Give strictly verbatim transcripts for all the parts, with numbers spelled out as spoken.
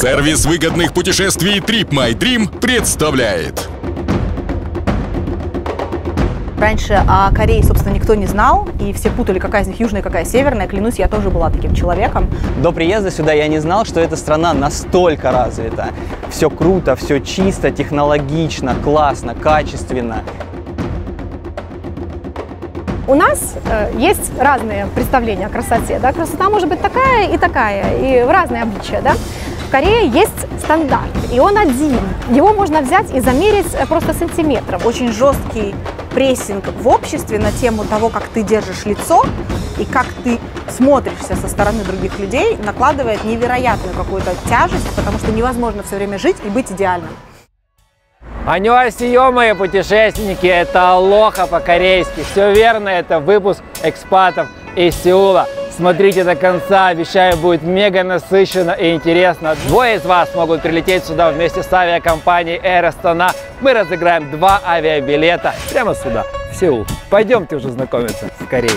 Сервис выгодных путешествий Trip My Dream представляет. Раньше о Корее, собственно, никто не знал, и все путали, какая из них южная, какая северная. Клянусь, я тоже была таким человеком. До приезда сюда я не знал, что эта страна настолько развита. Все круто, все чисто, технологично, классно, качественно. У нас э, есть разные представления о красоте. Да? Красота может быть такая и такая, и в разные обличия. Да? В Корее есть стандарт, и он один. Его можно взять и замерить просто сантиметром. Очень жесткий прессинг в обществе на тему того, как ты держишь лицо и как ты смотришься со стороны других людей, накладывает невероятную какую-то тяжесть, потому что невозможно все время жить и быть идеальным. Аньосиё, мои путешественники, это алоха по-корейски. Все верно, это выпуск экспатов из Сеула. Смотрите до конца, обещаю, будет мега насыщенно и интересно. Двое из вас могут прилететь сюда вместе с авиакомпанией Air Astana. Мы разыграем два авиабилета прямо сюда, в Сеул. Пойдемте уже знакомиться с Кореей.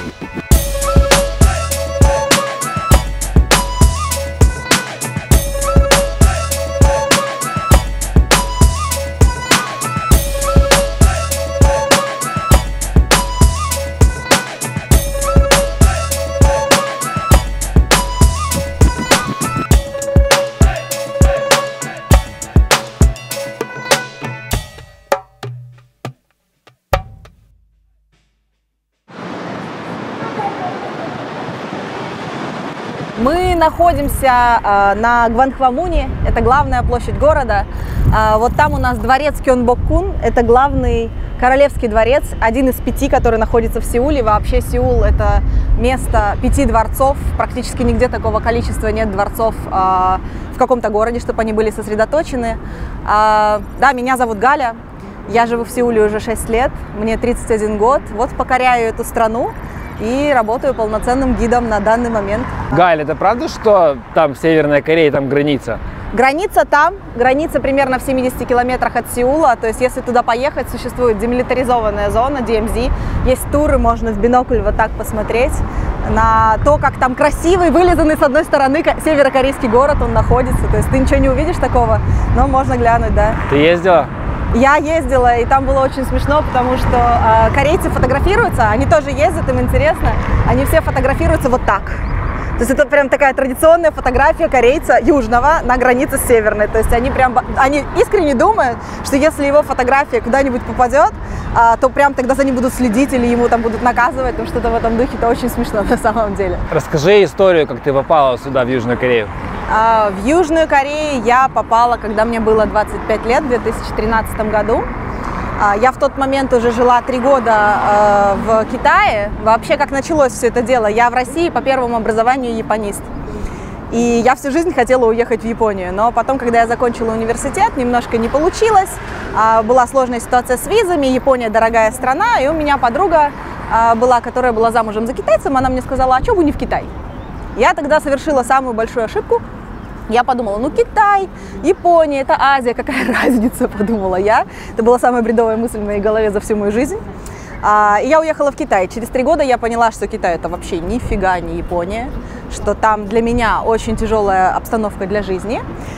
Мы находимся э, на Гванхвамуне, это главная площадь города. Э, вот там у нас дворец Кёнбокгун, это главный королевский дворец, один из пяти, который находится в Сеуле. Вообще Сеул – это место пяти дворцов, практически нигде такого количества нет дворцов э, в каком-то городе, чтобы они были сосредоточены. Э, да, меня зовут Галя, я живу в Сеуле уже шесть лет, мне тридцать один год, вот покоряю эту страну и работаю полноценным гидом на данный момент. Галь, это правда, что там Северная Корея, там граница? Граница там, граница примерно в семидесяти километрах от Сеула, то есть если туда поехать, существует демилитаризованная зона, ди эм зет, есть туры, можно в бинокль вот так посмотреть на то, как там красивый, вылизанный с одной стороны северокорейский город, он находится, то есть ты ничего не увидишь такого, но можно глянуть, да. Ты ездила? Я ездила, и там было очень смешно, потому что э, корейцы фотографируются, они тоже ездят, им интересно, они все фотографируются вот так. То есть это прям такая традиционная фотография корейца южного на границе с северной. То есть они прям, они искренне думают, что если его фотография куда-нибудь попадет, э, то прям тогда за ним будут следить или ему там будут наказывать, ну что-то в этом духе, это очень смешно на самом деле. Расскажи историю, как ты попала сюда, в Южную Корею. В Южную Корею я попала, когда мне было двадцать пять лет, в две тысячи тринадцатом году. Я в тот момент уже жила три года в Китае. Вообще, как началось все это дело, я в России по первому образованию японист. И я всю жизнь хотела уехать в Японию, но потом, когда я закончила университет, немножко не получилось. Была сложная ситуация с визами, Япония дорогая страна, и у меня подруга была, которая была замужем за китайцем, она мне сказала: а что бы не в Китай? Я тогда совершила самую большую ошибку. Я подумала, ну Китай, Япония, это Азия, какая разница, подумала я. Это была самая бредовая мысль в моей голове за всю мою жизнь. И я уехала в Китай. Через три года я поняла, что Китай это вообще нифига не Япония, что там для меня очень тяжелая обстановка для жизни.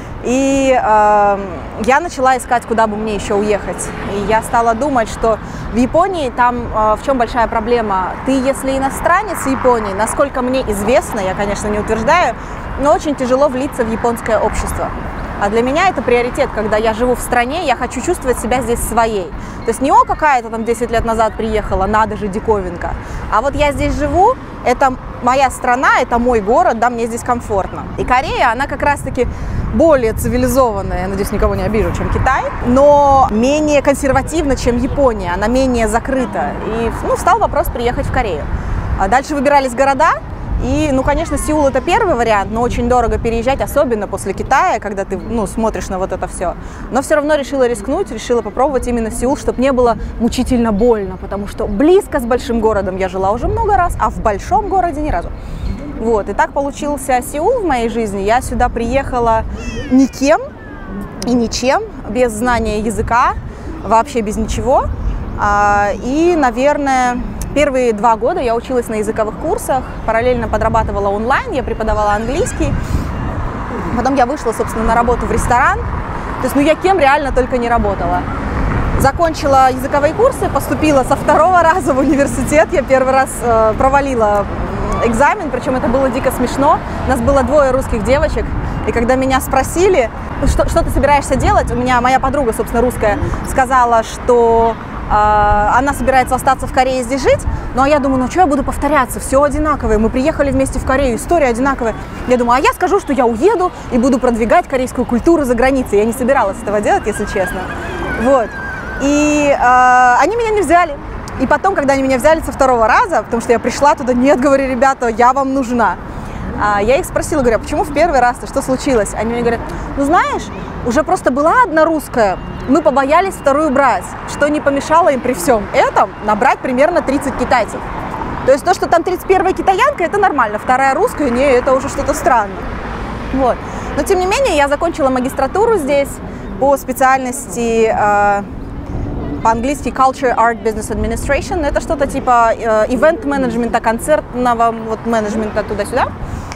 И э, я начала искать, куда бы мне еще уехать. И я стала думать, что в Японии там э, в чем большая проблема. Ты, если иностранец в Японии, насколько мне известно, я, конечно, не утверждаю, но очень тяжело влиться в японское общество. А для меня это приоритет, когда я живу в стране, я хочу чувствовать себя здесь своей. То есть не о, какая-то там десять лет назад приехала, надо же, диковинка. А вот я здесь живу, это моя страна, это мой город, да, мне здесь комфортно. И Корея, она как раз-таки более цивилизованная, я надеюсь, никого не обижу, чем Китай, но менее консервативна, чем Япония, она менее закрыта. И, ну, встал вопрос приехать в Корею. А дальше выбирались города. И, ну, конечно, Сеул это первый вариант, но очень дорого переезжать, особенно после Китая, когда ты, ну, смотришь на вот это все. Но все равно решила рискнуть, решила попробовать именно Сеул, чтобы не было мучительно больно, потому что близко с большим городом я жила уже много раз, а в большом городе ни разу. Вот, и так получился Сеул в моей жизни. Я сюда приехала никем и ничем, без знания языка, вообще без ничего. И, наверное, первые два года я училась на языковых курсах, параллельно подрабатывала онлайн, я преподавала английский. Потом я вышла, собственно, на работу в ресторан. То есть, ну, я кем реально только не работала. Закончила языковые курсы, поступила со второго раза в университет. Я первый раз э, провалила экзамен, причем это было дико смешно. У нас было двое русских девочек, и когда меня спросили, что, что ты собираешься делать, у меня моя подруга, собственно, русская, сказала, что э, она собирается остаться в Корее здесь жить. Ну, а я думаю, ну, что я буду повторяться, все одинаковое. Мы приехали вместе в Корею, история одинаковая. Я думаю, а я скажу, что я уеду и буду продвигать корейскую культуру за границей. Я не собиралась этого делать, если честно. Вот. И э, они меня не взяли. И потом, когда они меня взяли со второго раза, потому что я пришла туда, нет, говорю, ребята, я вам нужна. А я их спросила, говорю, а почему в первый раз-то, что случилось? Они мне говорят, ну знаешь, уже просто была одна русская, мы побоялись вторую брать, что не помешало им при всем этом набрать примерно тридцать китайцев. То есть то, что там тридцать первая китаянка, это нормально, вторая русская, не, это уже что-то странное. Вот. Но тем не менее, я закончила магистратуру здесь по специальности... Э, по-английски Culture, Art, Business Administration. Это что-то типа э, ивент-менеджмента, концертного вот, менеджмента туда-сюда.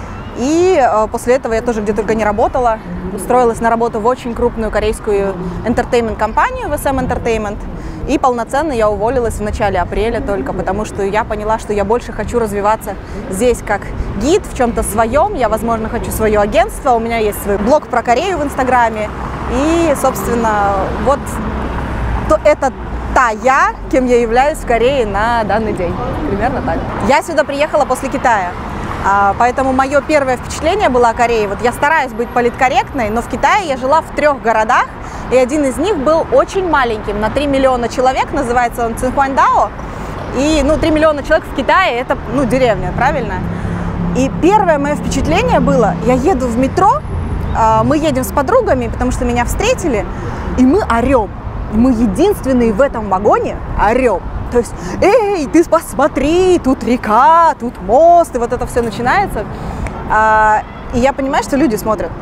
И э, после этого я тоже где только не работала. Устроилась на работу в очень крупную корейскую entertainment-компанию, ви эс эм Entertainment. И полноценно я уволилась в начале апреля только, потому что я поняла, что я больше хочу развиваться здесь как гид в чем-то своем. Я, возможно, хочу свое агентство. У меня есть свой блог про Корею в Инстаграме. И, собственно, вот... то это та я, кем я являюсь в Корее на данный день. Примерно так. Я сюда приехала после Китая, поэтому мое первое впечатление было о Корее. Вот я стараюсь быть политкорректной, но в Китае я жила в трех городах, и один из них был очень маленьким, на три миллиона человек, называется он Цинхуандао. И, ну, три миллиона человек в Китае, это, ну, деревня, правильно? И первое мое впечатление было, я еду в метро, мы едем с подругами, потому что меня встретили, и мы орем. Мы единственные в этом вагоне орем. То есть, эй, ты посмотри, тут река, тут мост, и вот это все начинается. А, и я понимаю, что люди смотрят.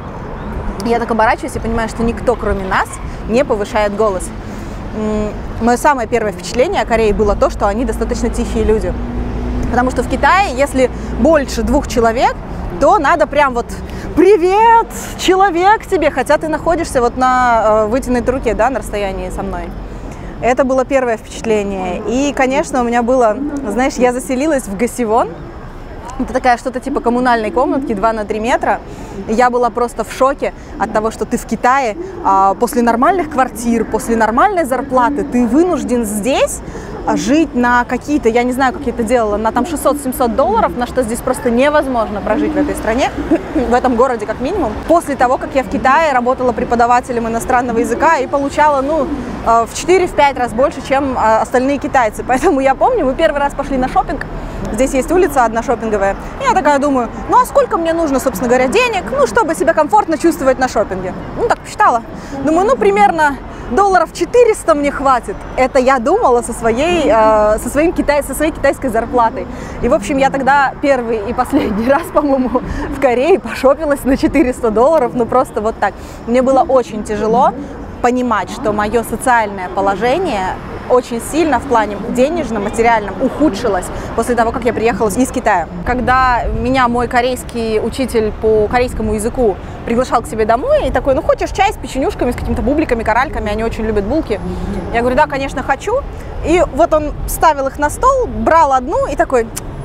Я так оборачиваюсь и понимаю, что никто, кроме нас, не повышает голос. Мое самое первое впечатление о Корее было то, что они достаточно тихие люди. Потому что в Китае, если больше двух человек, то надо прям вот... Привет, человек тебе, хотя ты находишься вот на э, вытянутой руке, да, на расстоянии со мной. Это было первое впечатление. И, конечно, у меня было, знаешь, я заселилась в Гасивон. Это такая что-то типа коммунальной комнатки, два на три метра. И я была просто в шоке от того, что ты в Китае а, после нормальных квартир, после нормальной зарплаты, ты вынужден здесь жить на какие-то, я не знаю, как я это делала, на там шестьсот-семьсот долларов, на что здесь просто невозможно прожить в этой стране, в этом городе как минимум. После того, как я в Китае работала преподавателем иностранного языка и получала, ну, в четыре-пять раз больше, чем остальные китайцы. Поэтому я помню, мы первый раз пошли на шопинг. Здесь есть улица одна шопинговая. И я такая думаю, ну а сколько мне нужно, собственно говоря, денег, ну, чтобы себя комфортно чувствовать на шопинге? Ну, так посчитала. Думаю, ну, примерно долларов четыреста мне хватит. Это я думала со своей, э, со, своим китай, со своей китайской зарплатой. И, в общем, я тогда первый и последний раз, по-моему, в Корее пошопилась на четыреста долларов. Ну, просто вот так. Мне было очень тяжело понимать, что мое социальное положение очень сильно в плане денежном, материальном ухудшилось после того, как я приехала из Китая. Когда меня мой корейский учитель по корейскому языку приглашал к себе домой и такой, ну хочешь чай с печенюшками, с какими-то бубликами, коральками, они очень любят булки. Я говорю, да, конечно, хочу. И вот он ставил их на стол, брал одну и такой,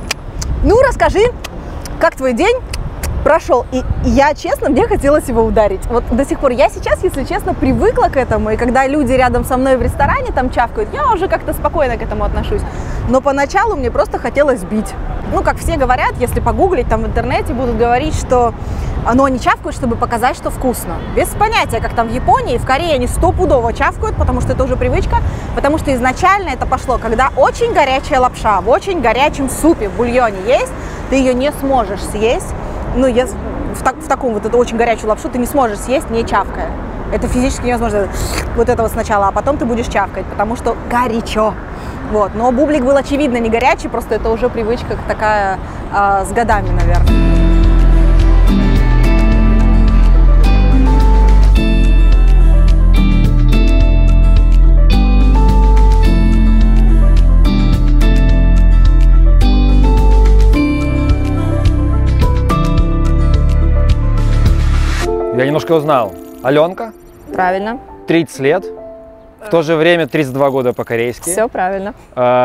ну расскажи, как твой день прошел. И я, честно, мне хотелось его ударить. Вот до сих пор я сейчас, если честно, привыкла к этому. И когда люди рядом со мной в ресторане там чавкают, я уже как-то спокойно к этому отношусь. Но поначалу мне просто хотелось бить. Ну, как все говорят, если погуглить там в интернете, будут говорить, что ну, они чавкают, чтобы показать, что вкусно. Без понятия, как там в Японии, в Корее они стопудово чавкают, потому что это уже привычка. Потому что изначально это пошло, когда очень горячая лапша в очень горячем супе, в бульоне есть, ты ее не сможешь съесть. Ну, если в, так, в таком вот эту очень горячую лапшу ты не сможешь съесть, не чавкая. Это физически невозможно. Вот это вот сначала, а потом ты будешь чавкать, потому что горячо. Вот. Но бублик был, очевидно, не горячий, просто это уже привычка такая э, с годами, наверное. Я немножко узнал. Аленка, Правильно. тридцать лет, в то же время тридцать два года по-корейски. Все правильно.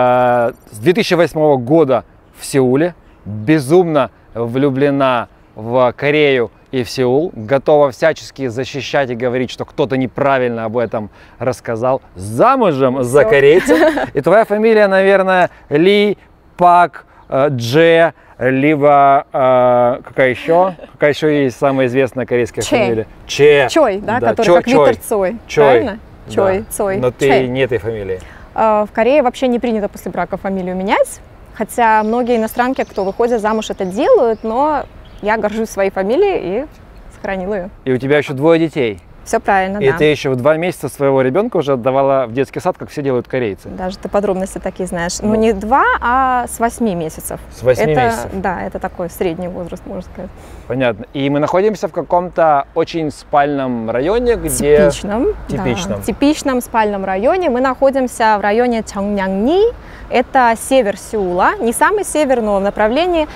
Э, С две тысячи восьмого года в Сеуле, безумно влюблена в Корею и в Сеул, готова всячески защищать и говорить, что кто-то неправильно об этом рассказал. Замужем за корейцем. И твоя фамилия, наверное, Ли, Пак, э, Дже, либо э, какая еще? Какая еще есть самая известная корейская Че. фамилия? Че. Чой, да, Да, который Чой, как Виктор Чой. Цой. Чой. Правильно? Да. Чой, Цой. Но ты Чей. не этой фамилии. А, В Корее вообще не принято после брака фамилию менять, хотя многие иностранки, кто выходит замуж, это делают, но я горжусь своей фамилией и сохранила ее. И у тебя еще двое детей. Все правильно, И да. ты еще в два месяца своего ребенка уже отдавала в детский сад, как все делают корейцы. Даже ты подробности такие знаешь. Ну. Ну, не два, а с восьми месяцев. С восьми это, месяцев. Да, это такой средний возраст, можно сказать. Понятно. И мы находимся в каком-то очень спальном районе, где... Типичном. Типичном. Да, типичном спальном районе. Мы находимся в районе Чонgnam-ni. Это север Сеула, не самый север, но в направлении.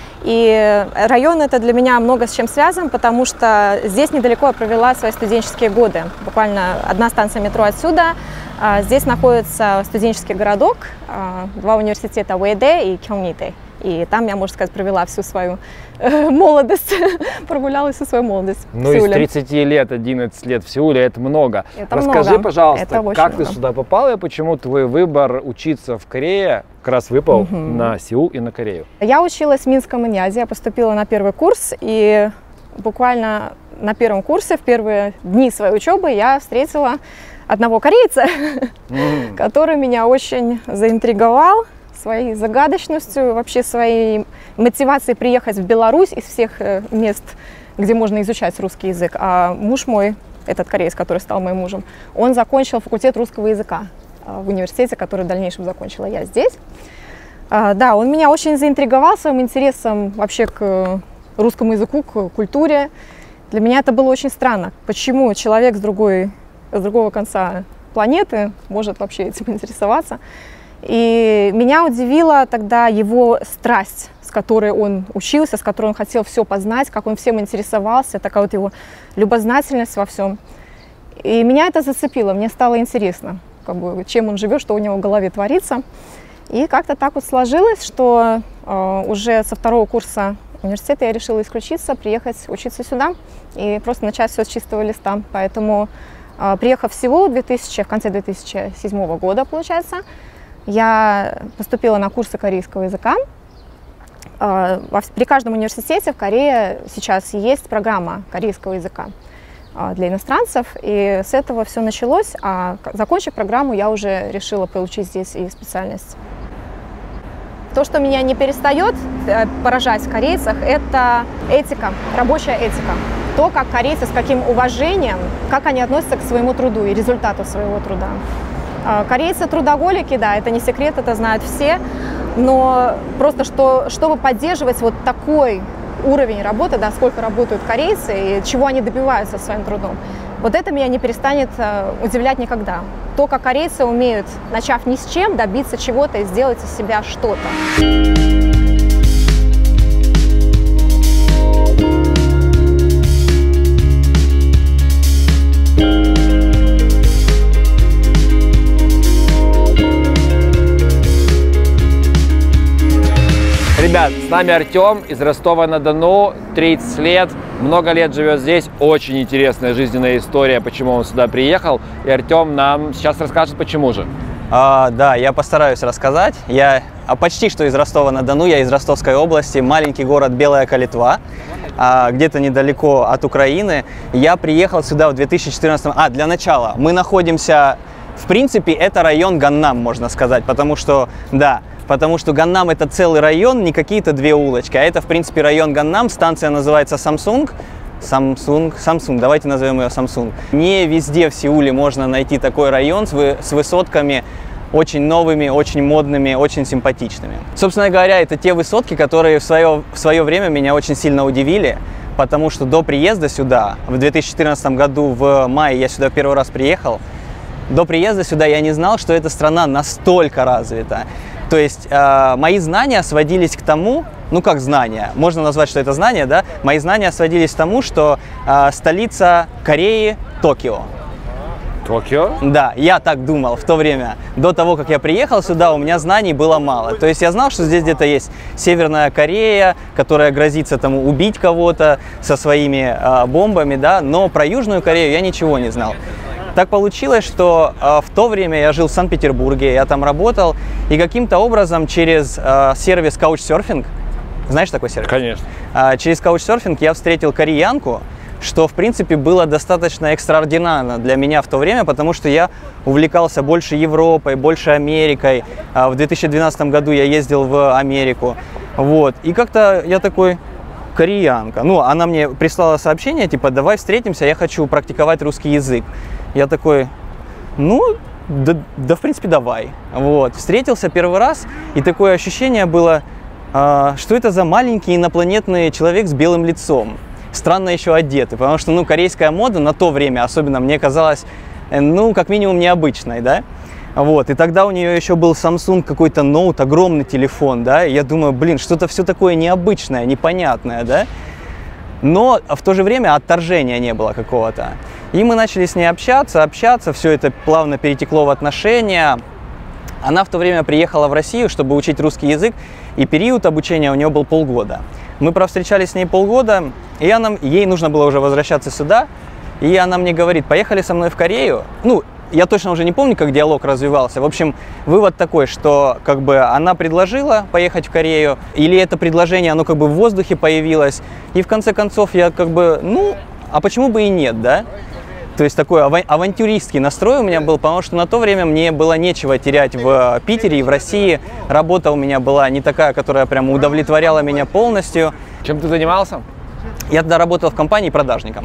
И район это для меня много с чем связан, потому что здесь недалеко я провела свои студенческие годы. Буквально одна станция метро отсюда. А, Здесь находится студенческий городок, а, два университета Уэйдэ и Кёнгнидэ. И там я, можно сказать, провела всю свою э, молодость, прогуляла всю свою молодость в Ну, из Сеуле. тридцати лет, одиннадцать лет в Сеуле это много. Это Расскажи, много. пожалуйста, Это очень как много. ты сюда попала и почему твой выбор учиться в Корее как раз выпал Мгм. на Сеул и на Корею? Я училась в Минском иньязе, я поступила на первый курс, и буквально на первом курсе, в первые дни своей учебы, я встретила одного корейца, М. который меня очень заинтриговал своей загадочностью, вообще своей мотивацией приехать в Беларусь из всех э, мест, где можно изучать русский язык. А муж мой, этот кореец, который стал моим мужем, он закончил факультет русского языка э, в университете, который в дальнейшем закончила я здесь. А, Да, он меня очень заинтриговал своим интересом вообще к русскому языку, к культуре. Для меня это было очень странно. Почему человек с, другой, с другого конца планеты может вообще этим интересоваться? И меня удивила тогда его страсть, с которой он учился, с которой он хотел все познать, как он всем интересовался, такая вот его любознательность во всем. И меня это зацепило, мне стало интересно, как бы, чем он живет, что у него в голове творится. И как-то так вот сложилось, что э, уже со второго курса университета я решила исключиться, приехать учиться сюда и просто начать все с чистого листа. Поэтому, э, приехав в Сеул в, две тысячи, в конце две тысячи седьмого года, получается, я поступила на курсы корейского языка. Э, во вс- При каждом университете в Корее сейчас есть программа корейского языка э, для иностранцев, и с этого все началось, а к- закончив программу, я уже решила получить здесь и специальность. То, что меня не перестает э, поражать в корейцах, это этика, рабочая этика. То, как корейцы, с каким уважением, как они относятся к своему труду и результату своего труда. Э, Корейцы трудоголики, да, это не секрет, это знают все, но просто что, чтобы поддерживать вот такой уровень работы, да, сколько работают корейцы и чего они добиваются своим трудом, вот это меня не перестанет э, удивлять никогда. То, как корейцы умеют, начав ни с чем, добиться чего-то и сделать из себя что-то. Ребят, с нами Артем из Ростова-на-Дону, тридцать лет, много лет живет здесь. Очень интересная жизненная история, почему он сюда приехал. И Артем нам сейчас расскажет, почему же. А, да, я постараюсь рассказать. Я а, почти что из Ростова-на-Дону, я из Ростовской области, маленький город Белая Калитва, а, где-то недалеко от Украины. Я приехал сюда в две тысячи четырнадцатом. А, для начала, мы находимся, в принципе, это район Ганнам, можно сказать, потому что, да, потому что Ганнам это целый район, не какие-то две улочки, а это, в принципе, район Ганнам, станция называется Samsung. Samsung, Samsung, давайте назовем ее Samsung. Не везде в Сеуле можно найти такой район с, вы, с высотками очень новыми, очень модными, очень симпатичными. Собственно говоря, это те высотки, которые в свое, в свое время меня очень сильно удивили, потому что до приезда сюда, в две тысячи четырнадцатом году, в мае я сюда первый раз приехал, до приезда сюда я не знал, что эта страна настолько развита. То есть э, мои знания сводились к тому, ну как знания, можно назвать, что это знания, да, мои знания сводились к тому, что э, столица Кореи – Токио. Токио? Да, я так думал в то время. До того, как я приехал сюда, у меня знаний было мало. То есть я знал, что здесь где-то есть Северная Корея, которая грозится там убить кого-то со своими э, бомбами, да, но про Южную Корею я ничего не знал. Так получилось, что э, в то время я жил в Санкт-Петербурге, я там работал, и каким-то образом через э, сервис Couchsurfing, знаешь такой сервис? Конечно. Э, через Couchsurfing я встретил кореянку, что, в принципе, было достаточно экстраординарно для меня в то время, потому что я увлекался больше Европой, больше Америкой. В две тысячи двенадцатом году я ездил в Америку. Вот. И как-то я такой, кореянка. Ну, она мне прислала сообщение, типа, давай встретимся, я хочу практиковать русский язык. Я такой, ну, да, да в принципе, давай. Вот. Встретился первый раз, и такое ощущение было, что это за маленький инопланетный человек с белым лицом. Странно еще одеты, потому что, ну, корейская мода на то время особенно мне казалась, ну, как минимум необычной, да, вот, и тогда у нее еще был Samsung какой-то Note, огромный телефон, да, и я думаю, блин, что-то все такое необычное, непонятное, да, но в то же время отторжения не было какого-то, и мы начали с ней общаться, общаться, все это плавно перетекло в отношения. Она в то время приехала в Россию, чтобы учить русский язык, и период обучения у нее был полгода. Мы провстречались с ней полгода, и она, ей нужно было уже возвращаться сюда, и она мне говорит, поехали со мной в Корею. Ну, я точно уже не помню, как диалог развивался. В общем, вывод такой, что как бы она предложила поехать в Корею, или это предложение, оно как бы в воздухе появилось, и в конце концов я как бы, ну, а почему бы и нет, да? То есть такой ава- авантюристский настрой у меня был, потому что на то время мне было нечего терять в Питере и в России. Работа у меня была не такая, которая прям удовлетворяла меня полностью. Чем ты занимался? Я тогда работал в компании продажником.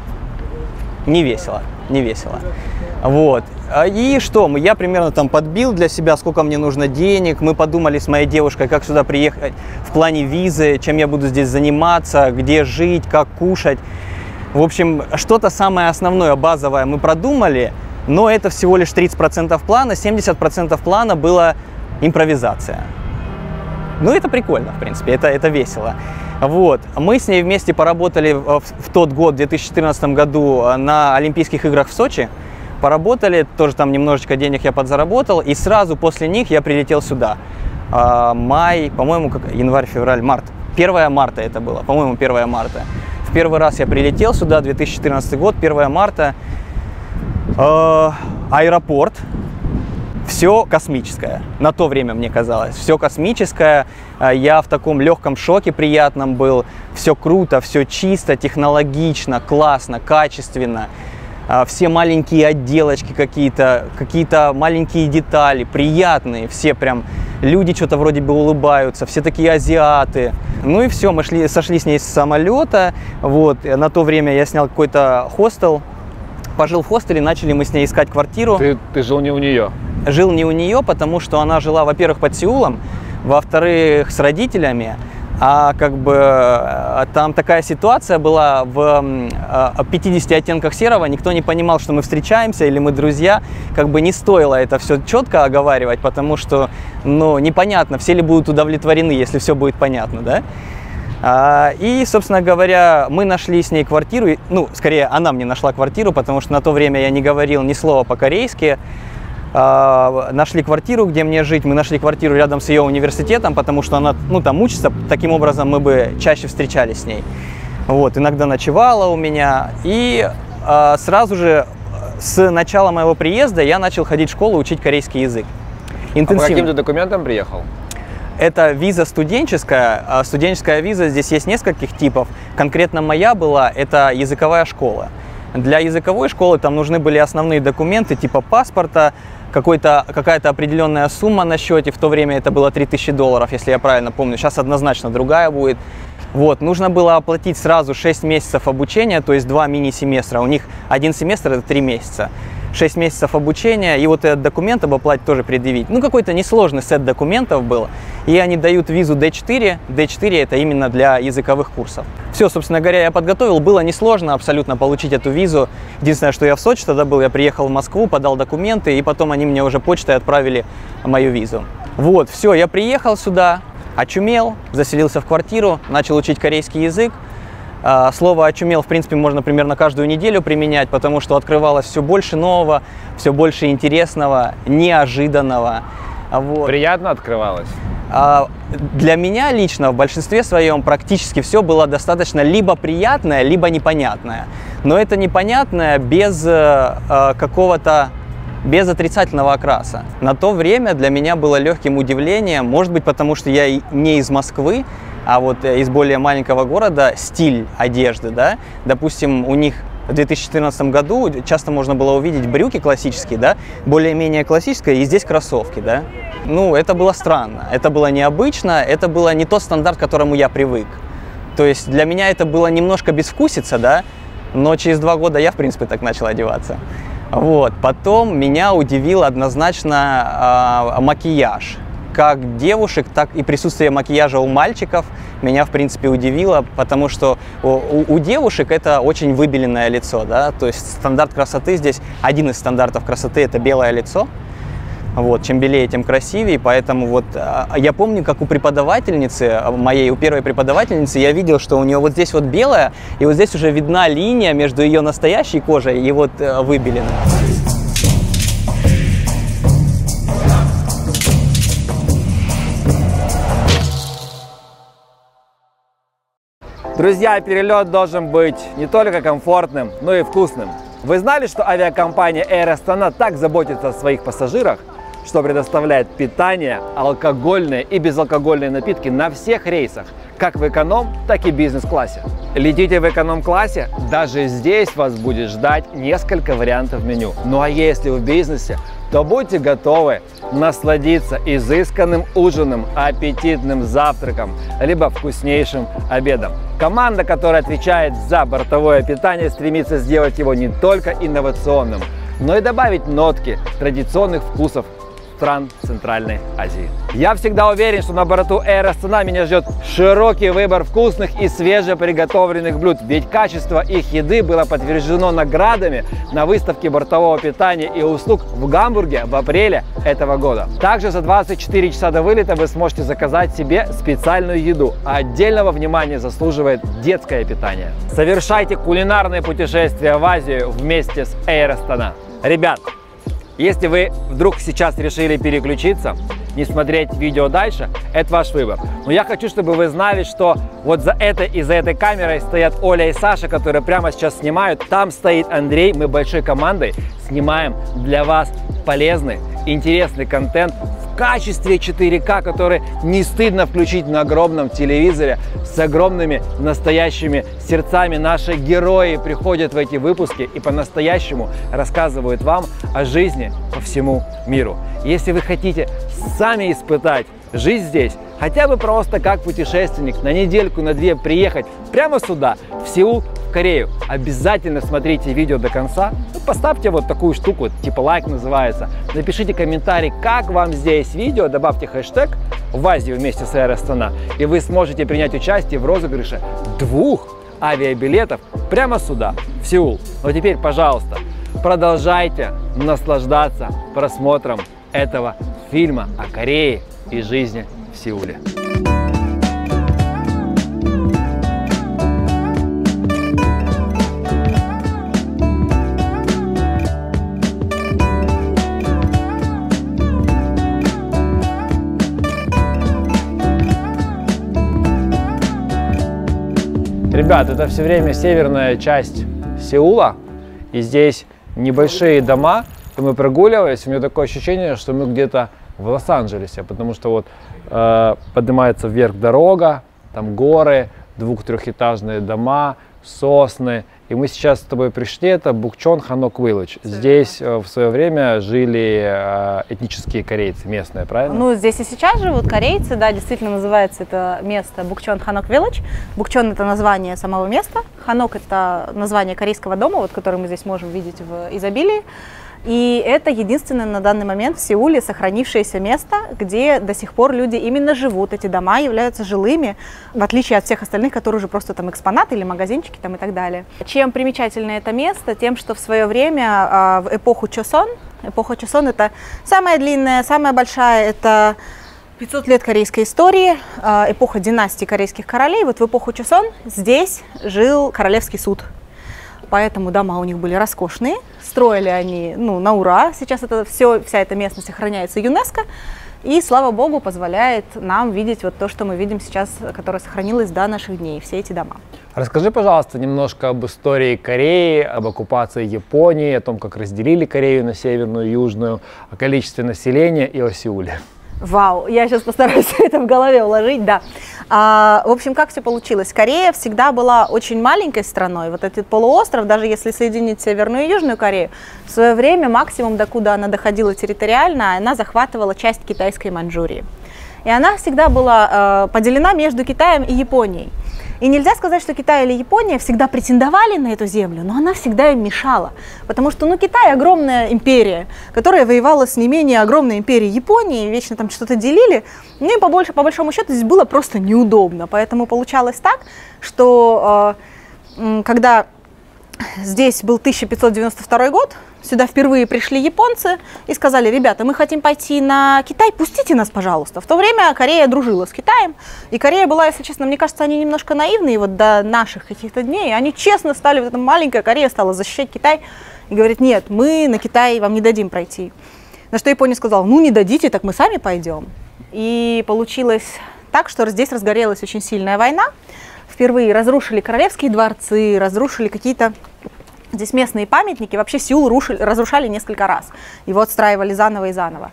Не весело, не весело. Вот. И что, я примерно там подбил для себя, сколько мне нужно денег. Мы подумали с моей девушкой, как сюда приехать в плане визы, чем я буду здесь заниматься, где жить, как кушать. В общем, что-то самое основное, базовое мы продумали, но это всего лишь тридцать процентов плана, семьдесят процентов плана была импровизация. Ну, это прикольно, в принципе, это, это весело. Вот. Мы с ней вместе поработали в, в тот год, в две тысячи четырнадцатом году, на Олимпийских играх в Сочи. Поработали, тоже там немножечко денег я подзаработал, и сразу после них я прилетел сюда. А, май, по-моему, как, январь, февраль, март. первое марта это было, по-моему, первое марта. В первый раз я прилетел сюда, две тысячи четырнадцатый год, первое марта, э, аэропорт, все космическое, на то время мне казалось, все космическое, я в таком легком шоке приятном был, все круто, все чисто, технологично, классно, качественно, все маленькие отделочки какие-то, какие-то маленькие детали, приятные, все прям, люди что-то вроде бы улыбаются, все такие азиаты. Ну и все, мы шли, сошли с ней с самолета, вот, на то время я снял какой-то хостел, пожил в хостеле, начали мы с ней искать квартиру. Ты, ты жил не у нее? Жил не у нее, потому что она жила, во-первых, под Сеулом, во-вторых, с родителями, а как бы там такая ситуация была в пятидесяти оттенках серого, никто не понимал, что мы встречаемся или мы друзья, как бы не стоило это все четко оговаривать, потому что, ну, непонятно, все ли будут удовлетворены, если все будет понятно, да? А, и, собственно говоря, мы нашли с ней квартиру, ну, скорее, она мне нашла квартиру, потому что на то время я не говорил ни слова по-корейски. Uh, нашли квартиру, где мне жить, мы нашли квартиру рядом с ее университетом, потому что она, ну, там учится, таким образом мы бы чаще встречались с ней. Вот, иногда ночевала у меня, и uh, сразу же с начала моего приезда я начал ходить в школу, учить корейский язык. Интенсивно. А по каким ты документам приехал? Это виза студенческая, студенческая виза, здесь есть нескольких типов, конкретно моя была, это языковая школа. Для языковой школы там нужны были основные документы типа паспорта, какой-то, какая-то определенная сумма на счете, в то время это было три тысячи долларов, если я правильно помню, сейчас однозначно другая будет. Вот, нужно было оплатить сразу шесть месяцев обучения, то есть два мини-семестра, у них один семестр это три месяца. шесть месяцев обучения, и вот этот документ об оплате тоже предъявить. Ну, какой-то несложный сет документов был, и они дают визу дэ четыре, дэ четыре это именно для языковых курсов. Все, собственно говоря, я подготовил, было несложно абсолютно получить эту визу. Единственное, что я в Сочи тогда был, я приехал в Москву, подал документы, и потом они мне уже почтой отправили мою визу. Вот, все, я приехал сюда, очумел, заселился в квартиру, начал учить корейский язык. Слово «очумел», в принципе, можно примерно каждую неделю применять, потому что открывалось все больше нового, все больше интересного, неожиданного. Вот. Приятно открывалось? Для меня лично в большинстве своем практически все было достаточно либо приятное, либо непонятное. Но это непонятное без какого-то, без отрицательного окраса. На то время для меня было легким удивлением, может быть, потому что я не из Москвы, а вот из более маленького города, стиль одежды, да, допустим, у них в две тысячи четырнадцатом году часто можно было увидеть брюки классические, да, более-менее классические, и здесь кроссовки, да. Ну, это было странно, это было необычно, это было не тот стандарт, к которому я привык. То есть для меня это было немножко безвкусица, да, но через два года я, в принципе, так начал одеваться. Вот. Потом меня удивил однозначно э, макияж. Как девушек, так и присутствие макияжа у мальчиков меня, в принципе, удивило, потому что у, у девушек это очень выбеленное лицо, да, то есть стандарт красоты здесь, один из стандартов красоты – это белое лицо. Вот, чем белее, тем красивее, поэтому вот я помню, как у преподавательницы, моей, у первой преподавательницы, я видел, что у нее вот здесь вот белое, и вот здесь уже видна линия между ее настоящей кожей и вот выбеленной. Друзья, перелет должен быть не только комфортным, но и вкусным. Вы знали, что авиакомпания Air Astana так заботится о своих пассажирах, что предоставляет питание, алкогольные и безалкогольные напитки на всех рейсах, как в эконом, так и бизнес-классе. Летите в эконом-классе? Даже здесь вас будет ждать несколько вариантов меню. Ну а если в бизнесе, то будьте готовы насладиться изысканным ужином, аппетитным завтраком, либо вкуснейшим обедом. Команда, которая отвечает за бортовое питание, стремится сделать его не только инновационным, но и добавить нотки традиционных вкусов стран Центральной Азии. Я всегда уверен, что на борту Air Astana меня ждет широкий выбор вкусных и свежеприготовленных блюд, ведь качество их еды было подтверждено наградами на выставке бортового питания и услуг в Гамбурге в апреле этого года. Также за двадцать четыре часа до вылета вы сможете заказать себе специальную еду, а отдельного внимания заслуживает детское питание. Совершайте кулинарное путешествие в Азию вместе с Air Astana. Ребят, если вы вдруг сейчас решили переключиться, не смотреть видео дальше, это ваш выбор. Но я хочу, чтобы вы знали, что вот за этой и за этой камерой стоят Оля и Саша, которые прямо сейчас снимают. Там стоит Андрей, мы большой командой снимаем для вас полезный, интересный контент в качестве четыре ка, который не стыдно включить на огромном телевизоре с огромными настоящими сердцами. Наши герои приходят в эти выпуски и по-настоящему рассказывают вам о жизни по всему миру. Если вы хотите сами испытать жизнь здесь, хотя бы просто как путешественник, на недельку, на две приехать прямо сюда, в Сеул, в Корею, обязательно смотрите видео до конца. Ну, поставьте вот такую штуку, типа лайк называется. Напишите комментарий, как вам здесь видео, добавьте хэштег «В Азию вместе с Air Astana», и вы сможете принять участие в розыгрыше двух авиабилетов прямо сюда, в Сеул. Но теперь, пожалуйста, продолжайте наслаждаться просмотром этого фильма о Корее и жизни в Сеуле. Ребят, это все время северная часть Сеула, и здесь небольшие дома, и мы прогуливались, у меня такое ощущение, что мы где-то в Лос-Анджелесе, потому что вот э, поднимается вверх дорога, там горы, двух-трехэтажные дома, сосны, и мы сейчас с тобой пришли, это Букчон Ханок Виллидж. Здесь э, в свое время жили э, этнические корейцы, местные, правильно? Ну, здесь и сейчас живут корейцы, да, действительно называется это место Букчон Ханок Виллидж. Букчон – это название самого места, Ханок – это название корейского дома, вот, который мы здесь можем видеть в изобилии. И это единственное на данный момент в Сеуле сохранившееся место, где до сих пор люди именно живут. Эти дома являются жилыми, в отличие от всех остальных, которые уже просто там экспонаты или магазинчики там и так далее. Чем примечательно это место? Тем, что в свое время, в эпоху Чосон, эпоха Чосон – это самая длинная, самая большая, это пятьсот лет корейской истории, эпоха династии корейских королей. Вот в эпоху Чосон здесь жил королевский суд. Поэтому дома у них были роскошные, строили они ну, на ура. Сейчас это все, вся эта местность охраняется ЮНЕСКО. И, слава богу, позволяет нам видеть вот то, что мы видим сейчас, которое сохранилось до наших дней, все эти дома. Расскажи, пожалуйста, немножко об истории Кореи, об оккупации Японии, о том, как разделили Корею на северную и южную, о количестве населения и о Сеуле. Вау, я сейчас постараюсь это в голове уложить, да. А, в общем, как все получилось? Корея всегда была очень маленькой страной. Вот этот полуостров, даже если соединить Северную и Южную Корею, в свое время максимум, докуда она доходила территориально, она захватывала часть китайской Маньчжурии. И она всегда была э, поделена между Китаем и Японией. И нельзя сказать, что Китай или Япония всегда претендовали на эту землю, но она всегда им мешала. Потому что ну, Китай огромная империя, которая воевала с не менее огромной империей Японии, вечно там что-то делили. Ну и по, больше, по большому счету здесь было просто неудобно. Поэтому получалось так, что э, когда здесь был тысяча пятьсот девяносто второй год, сюда впервые пришли японцы и сказали: ребята, мы хотим пойти на Китай, пустите нас, пожалуйста. В то время Корея дружила с Китаем, и Корея была, если честно, мне кажется, они немножко наивные вот до наших каких-то дней. Они честно стали, вот эта маленькая Корея стала защищать Китай и говорит: нет, мы на Китай вам не дадим пройти. На что Япония сказала: ну не дадите, так мы сами пойдем. И получилось так, что здесь разгорелась очень сильная война. Впервые разрушили королевские дворцы, разрушили какие-то здесь местные памятники. Вообще Сеул рушили, разрушали несколько раз. Его отстраивали заново и заново.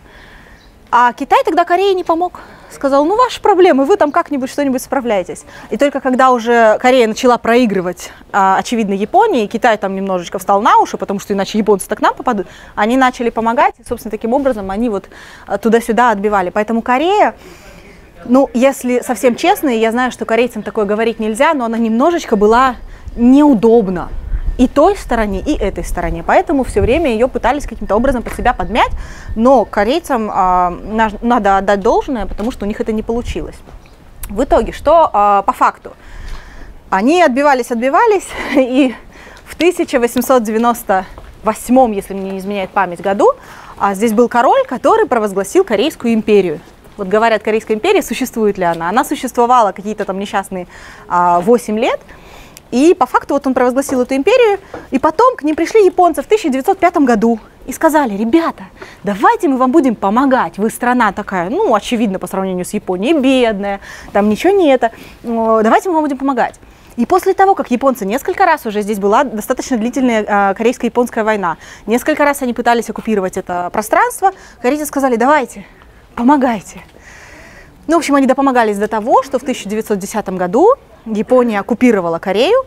А Китай тогда Корее не помог. Сказал: ну ваши проблемы, вы там как-нибудь что-нибудь справляетесь. И только когда уже Корея начала проигрывать, очевидно, Японии, Китай там немножечко встал на уши, потому что иначе японцы-то к нам попадут, они начали помогать. И, собственно, таким образом они вот туда-сюда отбивали. Поэтому Корея, ну, если совсем честно, я знаю, что корейцам такое говорить нельзя, но она немножечко была неудобна и той стороне, и этой стороне. Поэтому все время ее пытались каким-то образом под себя подмять, но корейцам а, на, надо отдать должное, потому что у них это не получилось. В итоге, что а, по факту? Они отбивались, отбивались, и в тысяча восемьсот девяносто восьмом, если мне не изменяет память, году, а, здесь был король, который провозгласил Корейскую империю. Вот говорят, Корейская империя, существует ли она? Она существовала какие-то там несчастные а, восемь лет, и по факту вот он провозгласил эту империю, и потом к ним пришли японцы в тысяча девятьсот пятом году и сказали: ребята, давайте мы вам будем помогать, вы страна такая, ну, очевидно, по сравнению с Японией, бедная, там ничего нет, давайте мы вам будем помогать. И после того, как японцы несколько раз уже, здесь была достаточно длительная э, корейско-японская война, несколько раз они пытались оккупировать это пространство, корейцы сказали: давайте, помогайте. Ну, в общем, они допомогались до того, что в тысяча девятьсот десятом году Япония оккупировала Корею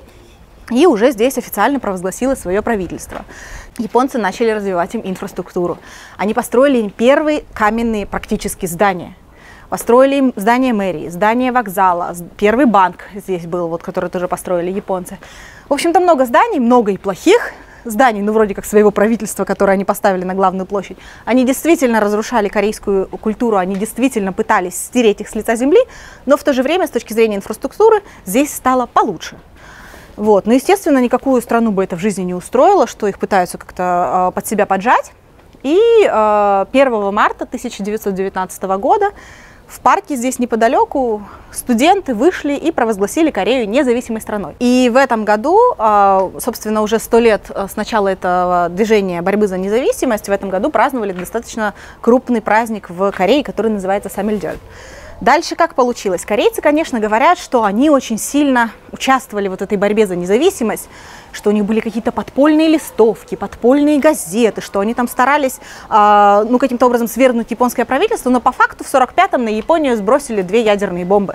и уже здесь официально провозгласила свое правительство. Японцы начали развивать им инфраструктуру. Они построили им первые каменные практически здания. Построили им здание мэрии, здание вокзала, первый банк здесь был, вот, который тоже построили японцы. В общем-то, много зданий, много и плохих зданий, ну, вроде как своего правительства, которое они поставили на главную площадь. Они действительно разрушали корейскую культуру, они действительно пытались стереть их с лица земли, но в то же время, с точки зрения инфраструктуры, здесь стало получше. Вот. Но, естественно, никакую страну бы это в жизни не устроило, что их пытаются как-то э, под себя поджать. И э, первого марта тысяча девятьсот девятнадцатого года в парке здесь неподалеку студенты вышли и провозгласили Корею независимой страной. И в этом году, собственно, уже сто лет с начала этого движения борьбы за независимость, в этом году праздновали достаточно крупный праздник в Корее, который называется Саммельдёль. Дальше как получилось? Корейцы, конечно, говорят, что они очень сильно участвовали в вот этой борьбе за независимость, что у них были какие-то подпольные листовки, подпольные газеты, что они там старались э, ну, каким-то образом свергнуть японское правительство, но по факту в сорок пятом на Японию сбросили две ядерные бомбы.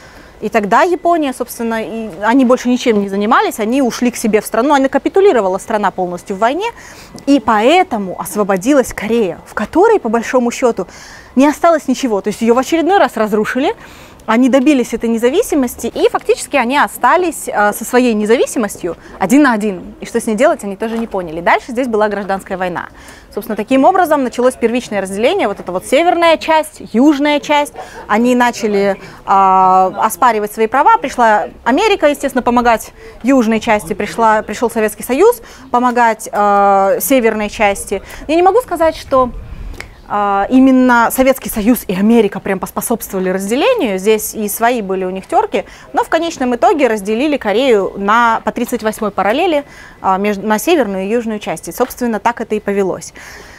И тогда Япония, собственно, и они больше ничем не занимались, они ушли к себе в страну, она капитулировала страна полностью в войне, и поэтому освободилась Корея, в которой, по большому счету, не осталось ничего. То есть ее в очередной раз разрушили, они добились этой независимости, и фактически они остались э, со своей независимостью один на один. И что с ней делать, они тоже не поняли. Дальше здесь была гражданская война. Собственно, таким образом началось первичное разделение, вот эта вот северная часть, южная часть. Они начали э, оспаривать свои права, пришла Америка, естественно, помогать южной части, пришла, пришел Советский Союз помогать э, северной части. Я не могу сказать, что Именно Советский Союз и Америка прям поспособствовали разделению. Здесь и свои были у них терки, но в конечном итоге разделили Корею на, по тридцать восьмой параллели между, на северную и южную части. Собственно, так это и повелось.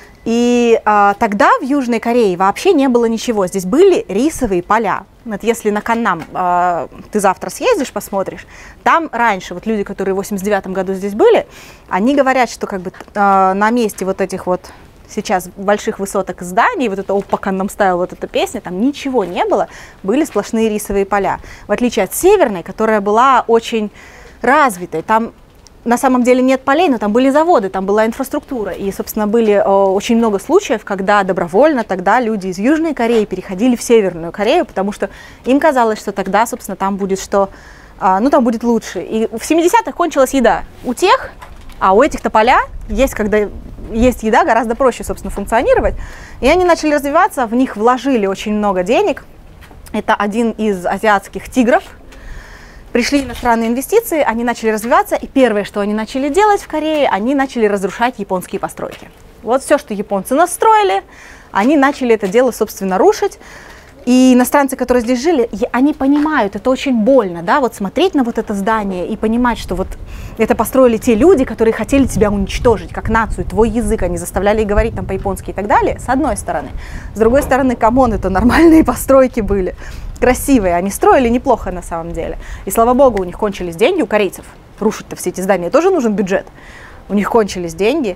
И а, тогда в Южной Корее вообще не было ничего. Здесь были рисовые поля. Вот если на Каннам а, ты завтра съездишь, посмотришь, там раньше, вот люди, которые в восемьдесят девятом году здесь были, они говорят, что как бы а, на месте вот этих вот сейчас больших высоток зданий, вот это «Опа, Каннам Стайл», вот эта песня, там ничего не было, были сплошные рисовые поля. В отличие от Северной, которая была очень развитой, там на самом деле нет полей, но там были заводы, там была инфраструктура. И, собственно, были э, очень много случаев, когда добровольно тогда люди из Южной Кореи переходили в Северную Корею, потому что им казалось, что тогда, собственно, там будет что, э, ну, там будет лучше. И в семидесятых кончилась еда у тех, а у этих-то поля есть, когда есть еда, гораздо проще, собственно, функционировать. И они начали развиваться, в них вложили очень много денег. Это один из азиатских тигров. Пришли иностранные инвестиции, они начали развиваться, и первое, что они начали делать в Корее, они начали разрушать японские постройки. Вот все, что японцы настроили, они начали это дело, собственно, рушить. И иностранцы, которые здесь жили, они понимают, это очень больно, да, вот смотреть на вот это здание и понимать, что вот это построили те люди, которые хотели тебя уничтожить, как нацию, твой язык, они заставляли их говорить там по-японски и так далее, с одной стороны. С другой стороны, камон, это нормальные постройки были, красивые, они строили неплохо на самом деле. И слава богу, у них кончились деньги, у корейцев, рушить-то все эти здания тоже нужен бюджет, у них кончились деньги,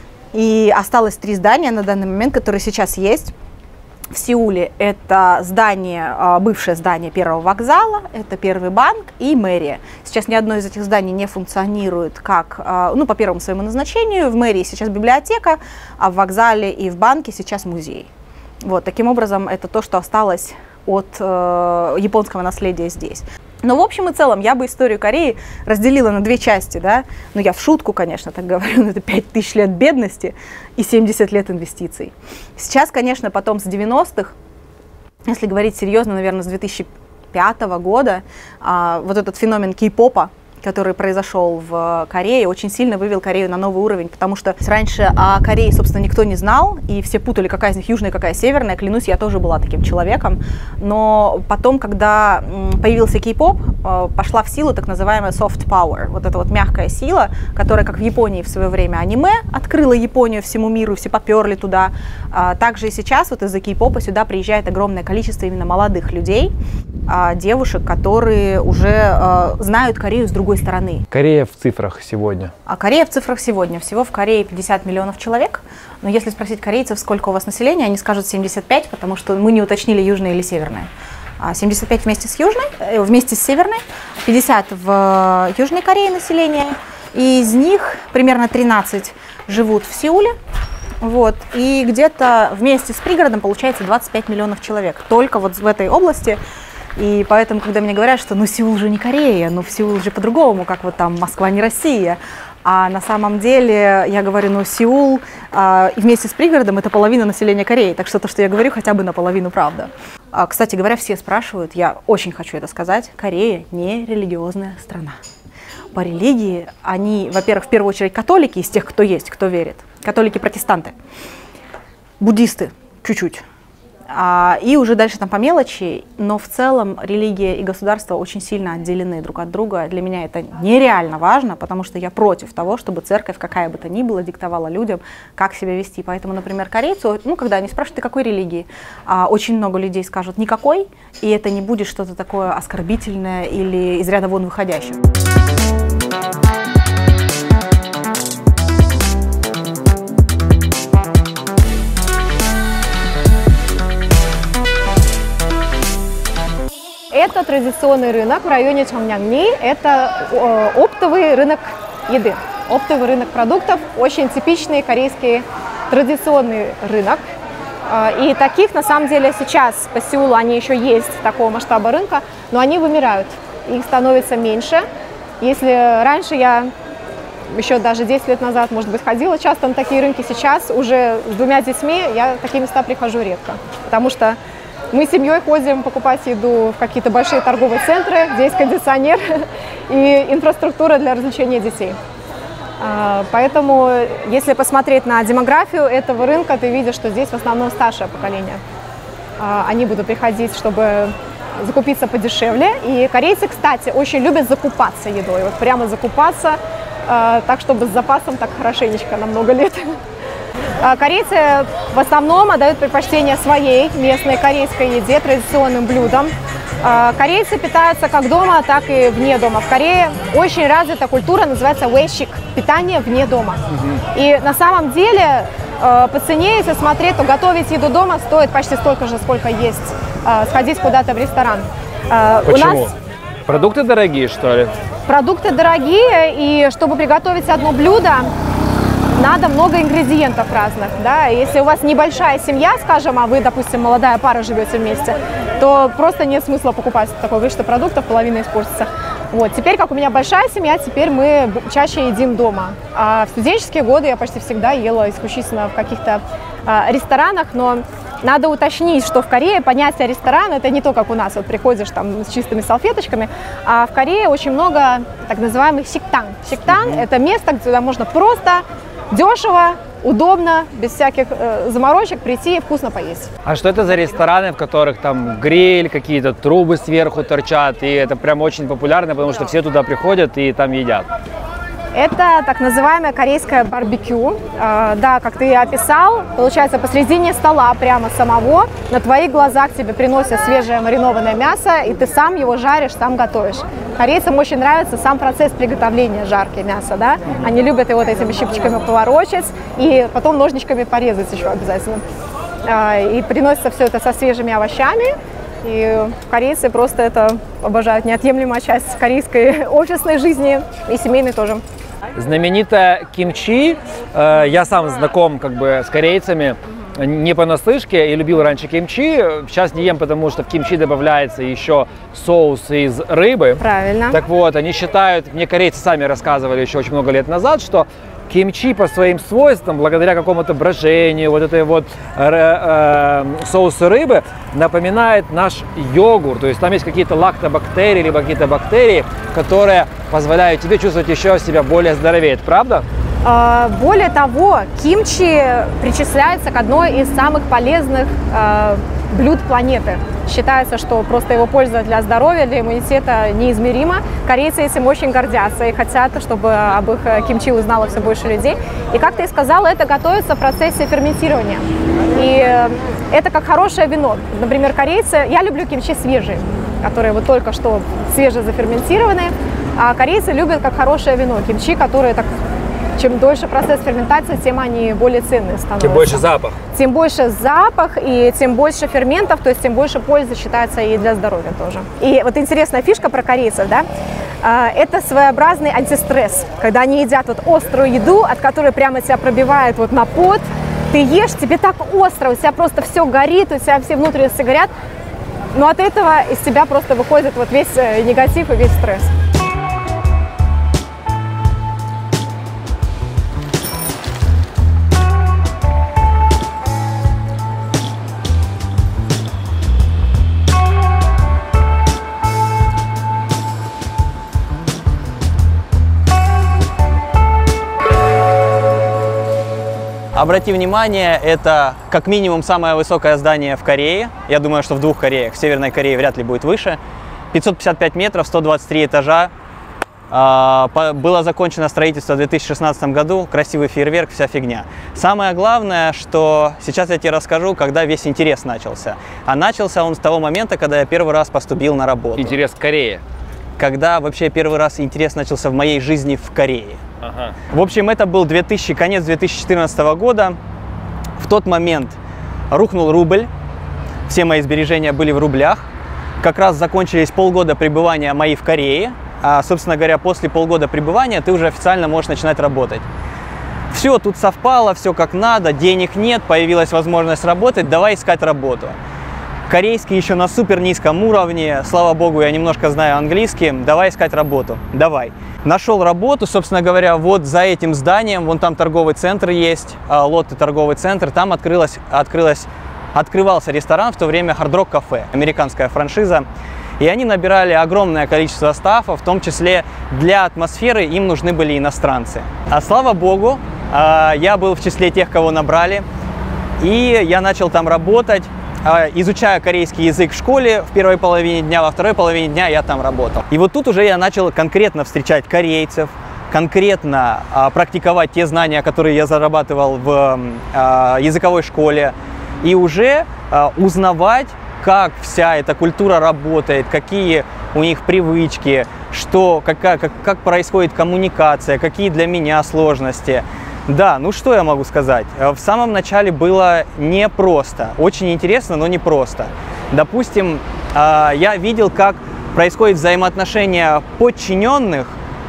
и осталось три здания на данный момент, которые сейчас есть. В Сеуле это здание, бывшее здание первого вокзала, это первый банк и мэрия. Сейчас ни одно из этих зданий не функционирует как, ну, по первому своему назначению. В мэрии сейчас библиотека, а в вокзале и в банке сейчас музей. Вот, таким образом, это то, что осталось от э, японского наследия здесь. Но в общем и целом я бы историю Кореи разделила на две части, да. Ну, я в шутку, конечно, так говорю, но это пять тысяч лет бедности и семьдесят лет инвестиций. Сейчас, конечно, потом с девяностых, если говорить серьезно, наверное, с две тысячи пятого года, а, вот этот феномен кей-попа, который произошел в Корее, очень сильно вывел Корею на новый уровень, потому что раньше о Корее, собственно, никто не знал, и все путали, какая из них южная, какая северная. Клянусь, я тоже была таким человеком. Но потом, когда появился кей-поп, пошла в силу так называемая soft power, вот эта вот мягкая сила, которая, как в Японии в свое время аниме, открыла Японию всему миру, все поперли туда. Также и сейчас вот из-за кей-попа сюда приезжает огромное количество именно молодых людей, девушек, которые уже знают Корею с другой стороны. Корея в цифрах сегодня. А Корея в цифрах сегодня. Всего в Корее пятьдесят миллионов человек. Но если спросить корейцев, сколько у вас населения, они скажут семьдесят пять, потому что мы не уточнили, южная или северная. семьдесят пять вместе с южной, вместе с северной, пятьдесят в Южной Корее населения. И из них примерно тринадцать живут в Сеуле. Вот. И где-то вместе с пригородом получается двадцать пять миллионов человек. Только вот в этой области. И поэтому, когда мне говорят, что ну Сеул же не Корея, ну в Сеул же по-другому, как вот там Москва не Россия. А на самом деле я говорю, ну Сеул а, вместе с пригородом это половина населения Кореи. Так что то, что я говорю, хотя бы наполовину правда. А, кстати говоря, все спрашивают, я очень хочу это сказать, Корея не религиозная страна. По религии они, во-первых, в первую очередь католики, из тех, кто есть, кто верит. Католики-протестанты. Буддисты чуть-чуть. А, и уже дальше там по мелочи, но в целом религия и государство очень сильно отделены друг от друга. Для меня это нереально важно, потому что я против того, чтобы церковь, какая бы то ни была, диктовала людям, как себя вести. Поэтому, например, корейцу, ну, когда они спрашивают, ты какой религии, а, очень много людей скажут никакой, и это не будет что-то такое оскорбительное или из ряда вон выходящее. Это традиционный рынок в районе Чонgnam-ни. Это э, оптовый рынок еды, оптовый рынок продуктов, очень типичный корейский традиционный рынок. Э, и таких на самом деле сейчас по Сеулу они еще есть, такого масштаба рынка, но они вымирают, их становится меньше. Если раньше я еще даже десять лет назад, может быть, ходила часто на такие рынки, сейчас уже с двумя детьми я в такие места прихожу редко, потому что мы с семьей ходим покупать еду в какие-то большие торговые центры, где есть кондиционер и инфраструктура для развлечения детей. Поэтому, если посмотреть на демографию этого рынка, ты видишь, что здесь в основном старшее поколение. Они будут приходить, чтобы закупиться подешевле. И корейцы, кстати, очень любят закупаться едой. Вот прямо закупаться, так, чтобы с запасом так хорошенечко на много лет. Корейцы в основном отдают предпочтение своей местной корейской еде, традиционным блюдам. Корейцы питаются как дома, так и вне дома. В Корее очень развита культура, называется вэйшик, питание вне дома. Угу. И на самом деле по цене, если смотреть, то готовить еду дома стоит почти столько же, сколько есть сходить куда-то в ресторан. Почему? У нас продукты дорогие, что ли? Продукты дорогие, и чтобы приготовить одно блюдо, надо много ингредиентов разных, да. Если у вас небольшая семья, скажем, а вы, допустим, молодая пара живете вместе, то просто нет смысла покупать такое количество продуктов, половина испортится. Вот. Теперь, как у меня большая семья, теперь мы чаще едим дома. А в студенческие годы я почти всегда ела исключительно в каких-то а, ресторанах, но надо уточнить, что в Корее понятие ресторана — это не то, как у нас, вот приходишь там с чистыми салфеточками, а в Корее очень много так называемых сиктан. Сиктан mm-hmm. — это место, где можно просто дешево, удобно, без всяких э, заморочек прийти и вкусно поесть. А что это за рестораны, в которых там гриль, какие-то трубы сверху торчат, и это прям очень популярно, потому что все туда приходят и там едят? Это так называемое корейское барбекю. Э, да, как ты описал, получается, посредине стола прямо самого на твоих глазах тебе приносят свежее маринованное мясо, и ты сам его жаришь, сам готовишь. Корейцам очень нравится сам процесс приготовления жарки мяса, да? Они любят его вот этими щипчиками поворочить и потом ножничками порезать еще обязательно. Э, и приносится все это со свежими овощами. И корейцы просто это обожают, неотъемлемая часть корейской офисной жизни и семейной тоже. Знаменитая кимчи, э, я сам знаком как бы с корейцами, не понаслышке, и любил раньше кимчи, сейчас не ем, потому что в кимчи добавляется еще соус из рыбы. Правильно. Так вот, они считают, мне корейцы сами рассказывали еще очень много лет назад, что кимчи по своим свойствам, благодаря какому-то брожению, вот этой вот э, э, соусу рыбы, напоминает наш йогурт. То есть там есть какие-то лактобактерии, либо какие-то бактерии, которые позволяют тебе чувствовать еще себя более здоровее. Это правда? Более того, кимчи причисляется к одной из самых полезных э, блюд планеты. Считается, что просто его польза для здоровья, для иммунитета неизмерима. Корейцы этим очень гордятся и хотят, чтобы об их кимчи узнало все больше людей. И, как ты и сказала, это готовится в процессе ферментирования. И это как хорошее вино. Например, корейцы, я люблю кимчи свежие, которые вот только что свеже заферментированы, а корейцы любят как хорошее вино кимчи, которые так... Чем дольше процесс ферментации, тем они более ценные становятся. Тем больше запах. Тем больше запах, и тем больше ферментов, то есть тем больше пользы считается и для здоровья тоже. И вот интересная фишка про корейцев, да, это своеобразный антистресс. Когда они едят вот острую еду, от которой прямо тебя пробивает вот на пот, ты ешь, тебе так остро, у тебя просто все горит, у тебя все внутренности горят, но от этого из тебя просто выходит вот весь негатив и весь стресс. Обрати внимание, это как минимум самое высокое здание в Корее. Я думаю, что в двух Кореях. В Северной Корее вряд ли будет выше. пятьсот пятьдесят пять метров, сто двадцать три этажа. Было закончено строительство в две тысячи шестнадцатом году. Красивый фейерверк, вся фигня. Самое главное, что сейчас я тебе расскажу, когда весь интерес начался. А начался он с того момента, когда я первый раз поступил на работу. Интерес к Корее. Когда вообще первый раз интерес начался в моей жизни в Корее. Ага. В общем, это был две тысячи, конец две тысячи четырнадцатого года. В тот момент рухнул рубль, все мои сбережения были в рублях. Как раз закончились полгода пребывания мои в Корее. А, собственно говоря, после полгода пребывания ты уже официально можешь начинать работать. Все тут совпало, все как надо, денег нет, появилась возможность работать, давай искать работу. Корейский еще на супер низком уровне, слава богу, я немножко знаю английский, давай искать работу, давай. Нашел работу, собственно говоря, вот за этим зданием, вон там торговый центр есть, Лотте торговый центр, там открылась, открылась, открывался ресторан, в то время Hard Rock Cafe, американская франшиза. И они набирали огромное количество стафа, в том числе для атмосферы им нужны были иностранцы. А слава богу, я был в числе тех, кого набрали, и я начал там работать, изучая корейский язык в школе в первой половине дня, во второй половине дня я там работал. И вот тут уже я начал конкретно встречать корейцев, конкретно а, практиковать те знания, которые я зарабатывал в а, языковой школе, и уже а, узнавать, как вся эта культура работает, какие у них привычки, что, как, как, как происходит коммуникация, какие для меня сложности. Да, ну что я могу сказать? В самом начале было непросто, очень интересно, но непросто. Допустим, а, я видел, как происходит взаимоотношения подчиненных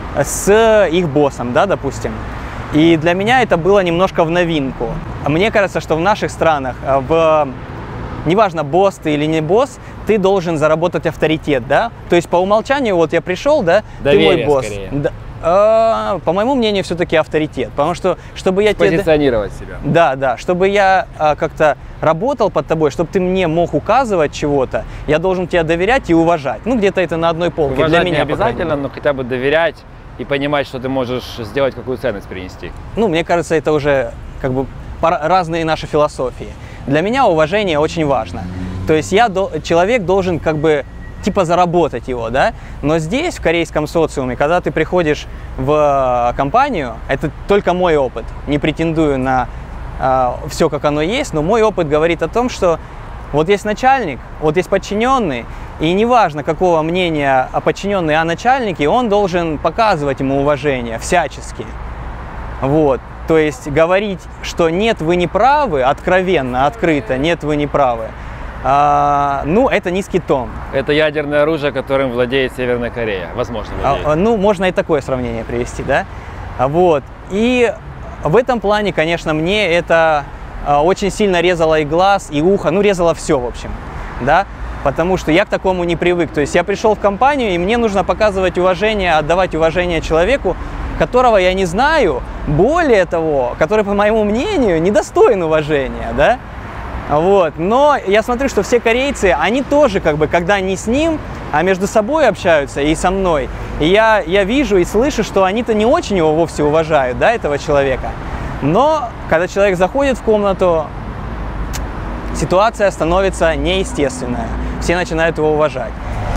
с их боссом, да, допустим. И для меня это было немножко в новинку. Мне кажется, что в наших странах, в, неважно, босс ты или не босс, ты должен заработать авторитет, да. То есть по умолчанию, вот я пришел, да, доверие, ты мой босс. Да, э, по моему мнению, все-таки авторитет. Потому что, чтобы я тебе... Позиционировать себя. Да, да, чтобы я э, как-то работал под тобой, чтобы ты мне мог указывать чего-то, я должен тебя доверять и уважать. Ну, где-то это на одной полке. Уважать для меня не обязательно, но хотя бы доверять и понимать, что ты можешь сделать, какую ценность принести. Ну, мне кажется, это уже как бы разные наши философии. Для меня уважение очень важно. То есть я, человек должен как бы типа заработать его, да? Но здесь, в корейском социуме, когда ты приходишь в компанию, это только мой опыт, не претендую на э, все, как оно есть, но мой опыт говорит о том, что вот есть начальник, вот есть подчиненный, и неважно, какого мнения о подчиненный о начальнике, он должен показывать ему уважение всячески. Вот. То есть говорить, что нет, вы не правы, откровенно, открыто, нет, вы не правы, а, ну, это низкий тон. Это ядерное оружие, которым владеет Северная Корея, возможно, владеет. А, ну, можно и такое сравнение привести, да? Вот. И в этом плане, конечно, мне это очень сильно резало и глаз, и ухо, ну, резало все, в общем, да? Потому что я к такому не привык. То есть я пришел в компанию, и мне нужно показывать уважение, отдавать уважение человеку, которого я не знаю, более того, который, по моему мнению, недостоин уважения, да? Вот. Но я смотрю, что все корейцы, они тоже, как бы, когда не с ним, а между собой общаются и со мной, и я, я вижу и слышу, что они-то не очень его вовсе уважают, да, этого человека. Но когда человек заходит в комнату, ситуация становится неестественная. Все начинают его уважать.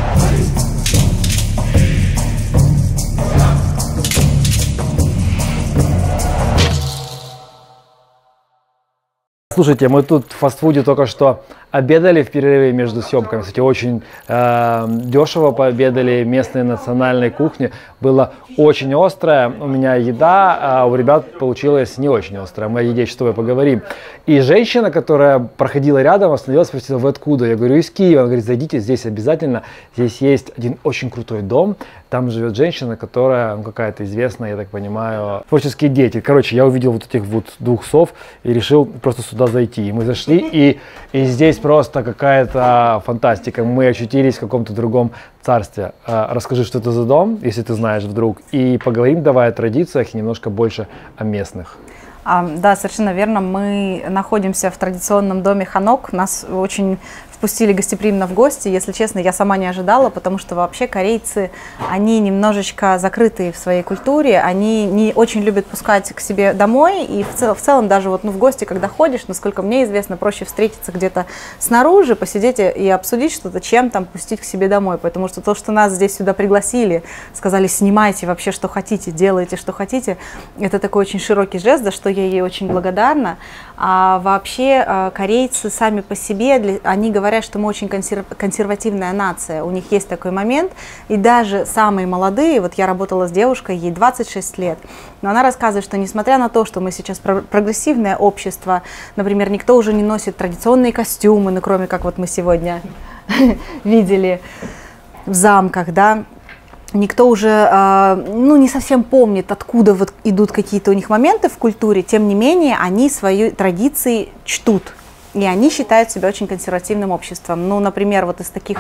Слушайте, мы тут в фастфуде только что обедали в перерыве между съемками. Кстати, очень э, дешево пообедали, местной национальной кухни. Было очень острое. У меня еда, а у ребят получилось не очень острое. Мы о еде с тобой поговорим. И женщина, которая проходила рядом, остановилась, спросила: вы откуда? Я говорю: из Киева. Она говорит: зайдите, здесь обязательно. Здесь есть один очень крутой дом. Там живет женщина, которая, ну, какая-то известная, я так понимаю, творческие дети. Короче, я увидел вот этих вот двух сов и решил просто сюда зайти. И мы зашли, и, и здесь просто какая-то фантастика. Мы очутились в каком-то другом царстве. Расскажи, что это за дом, если ты знаешь вдруг. И поговорим давай о традициях и немножко больше о местных. А, да, совершенно верно. Мы находимся в традиционном доме Ханок. Нас очень впустили гостеприимно в гости. Если честно, я сама не ожидала, потому что вообще корейцы, они немножечко закрытые в своей культуре, они не очень любят пускать к себе домой, и в, цел, в целом даже вот, ну, в гости, когда ходишь, насколько мне известно, проще встретиться где-то снаружи, посидеть и обсудить что-то, чем там пустить к себе домой, потому что то, что нас здесь сюда пригласили, сказали: снимайте вообще, что хотите, делайте, что хотите, это такой очень широкий жест, за что я ей очень благодарна. А вообще корейцы сами по себе, они говорят, что мы очень консервативная нация, у них есть такой момент, и даже самые молодые, вот я работала с девушкой, ей двадцать шесть лет, но она рассказывает, что несмотря на то, что мы сейчас прогрессивное общество, например, никто уже не носит традиционные костюмы, ну, кроме как вот мы сегодня видели в замках, да, никто уже, ну, не совсем помнит, откуда вот идут какие-то у них моменты в культуре, тем не менее, они свои традиции чтут. И они считают себя очень консервативным обществом. Ну, например, вот из таких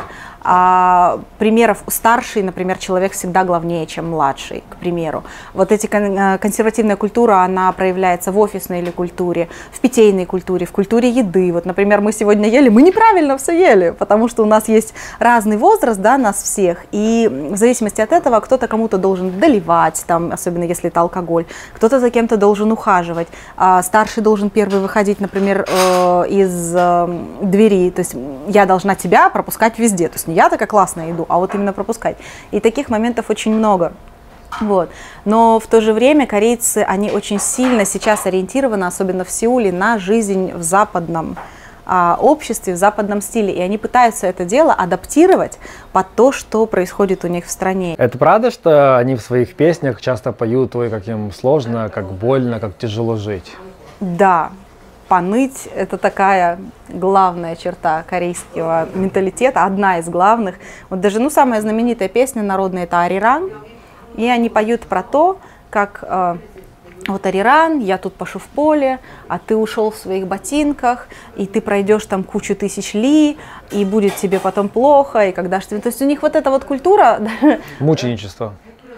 А, примеров старший, например, человек всегда главнее, чем младший, к примеру. Вот эти кон консервативная культура, она проявляется в офисной или культуре, в питейной культуре, в культуре еды. Вот, например, мы сегодня ели, мы неправильно все ели, потому что у нас есть разный возраст, да, нас всех, и в зависимости от этого кто-то кому-то должен доливать, там, особенно если это алкоголь, кто-то за кем-то должен ухаживать, а старший должен первый выходить, например, э, из э, двери, то есть я должна тебя пропускать везде, то есть не я такая классная иду, а вот именно пропускать. И таких моментов очень много. Вот. Но в то же время корейцы, они очень сильно сейчас ориентированы, особенно в Сеуле, на жизнь в западном а, обществе, в западном стиле. И они пытаются это дело адаптировать под то, что происходит у них в стране. Это правда, что они в своих песнях часто поют, ой, как им сложно, как больно, как тяжело жить? Да. Поныть – это такая главная черта корейского менталитета, одна из главных. Вот даже, ну, самая знаменитая песня народная – это «Ариран». И они поют про то, как э, вот «Ариран, я тут пашу в поле, а ты ушел в своих ботинках, и ты пройдешь там кучу тысяч ли, и будет тебе потом плохо, и когда ж ты…» То есть у них вот эта вот культура… Мученичество.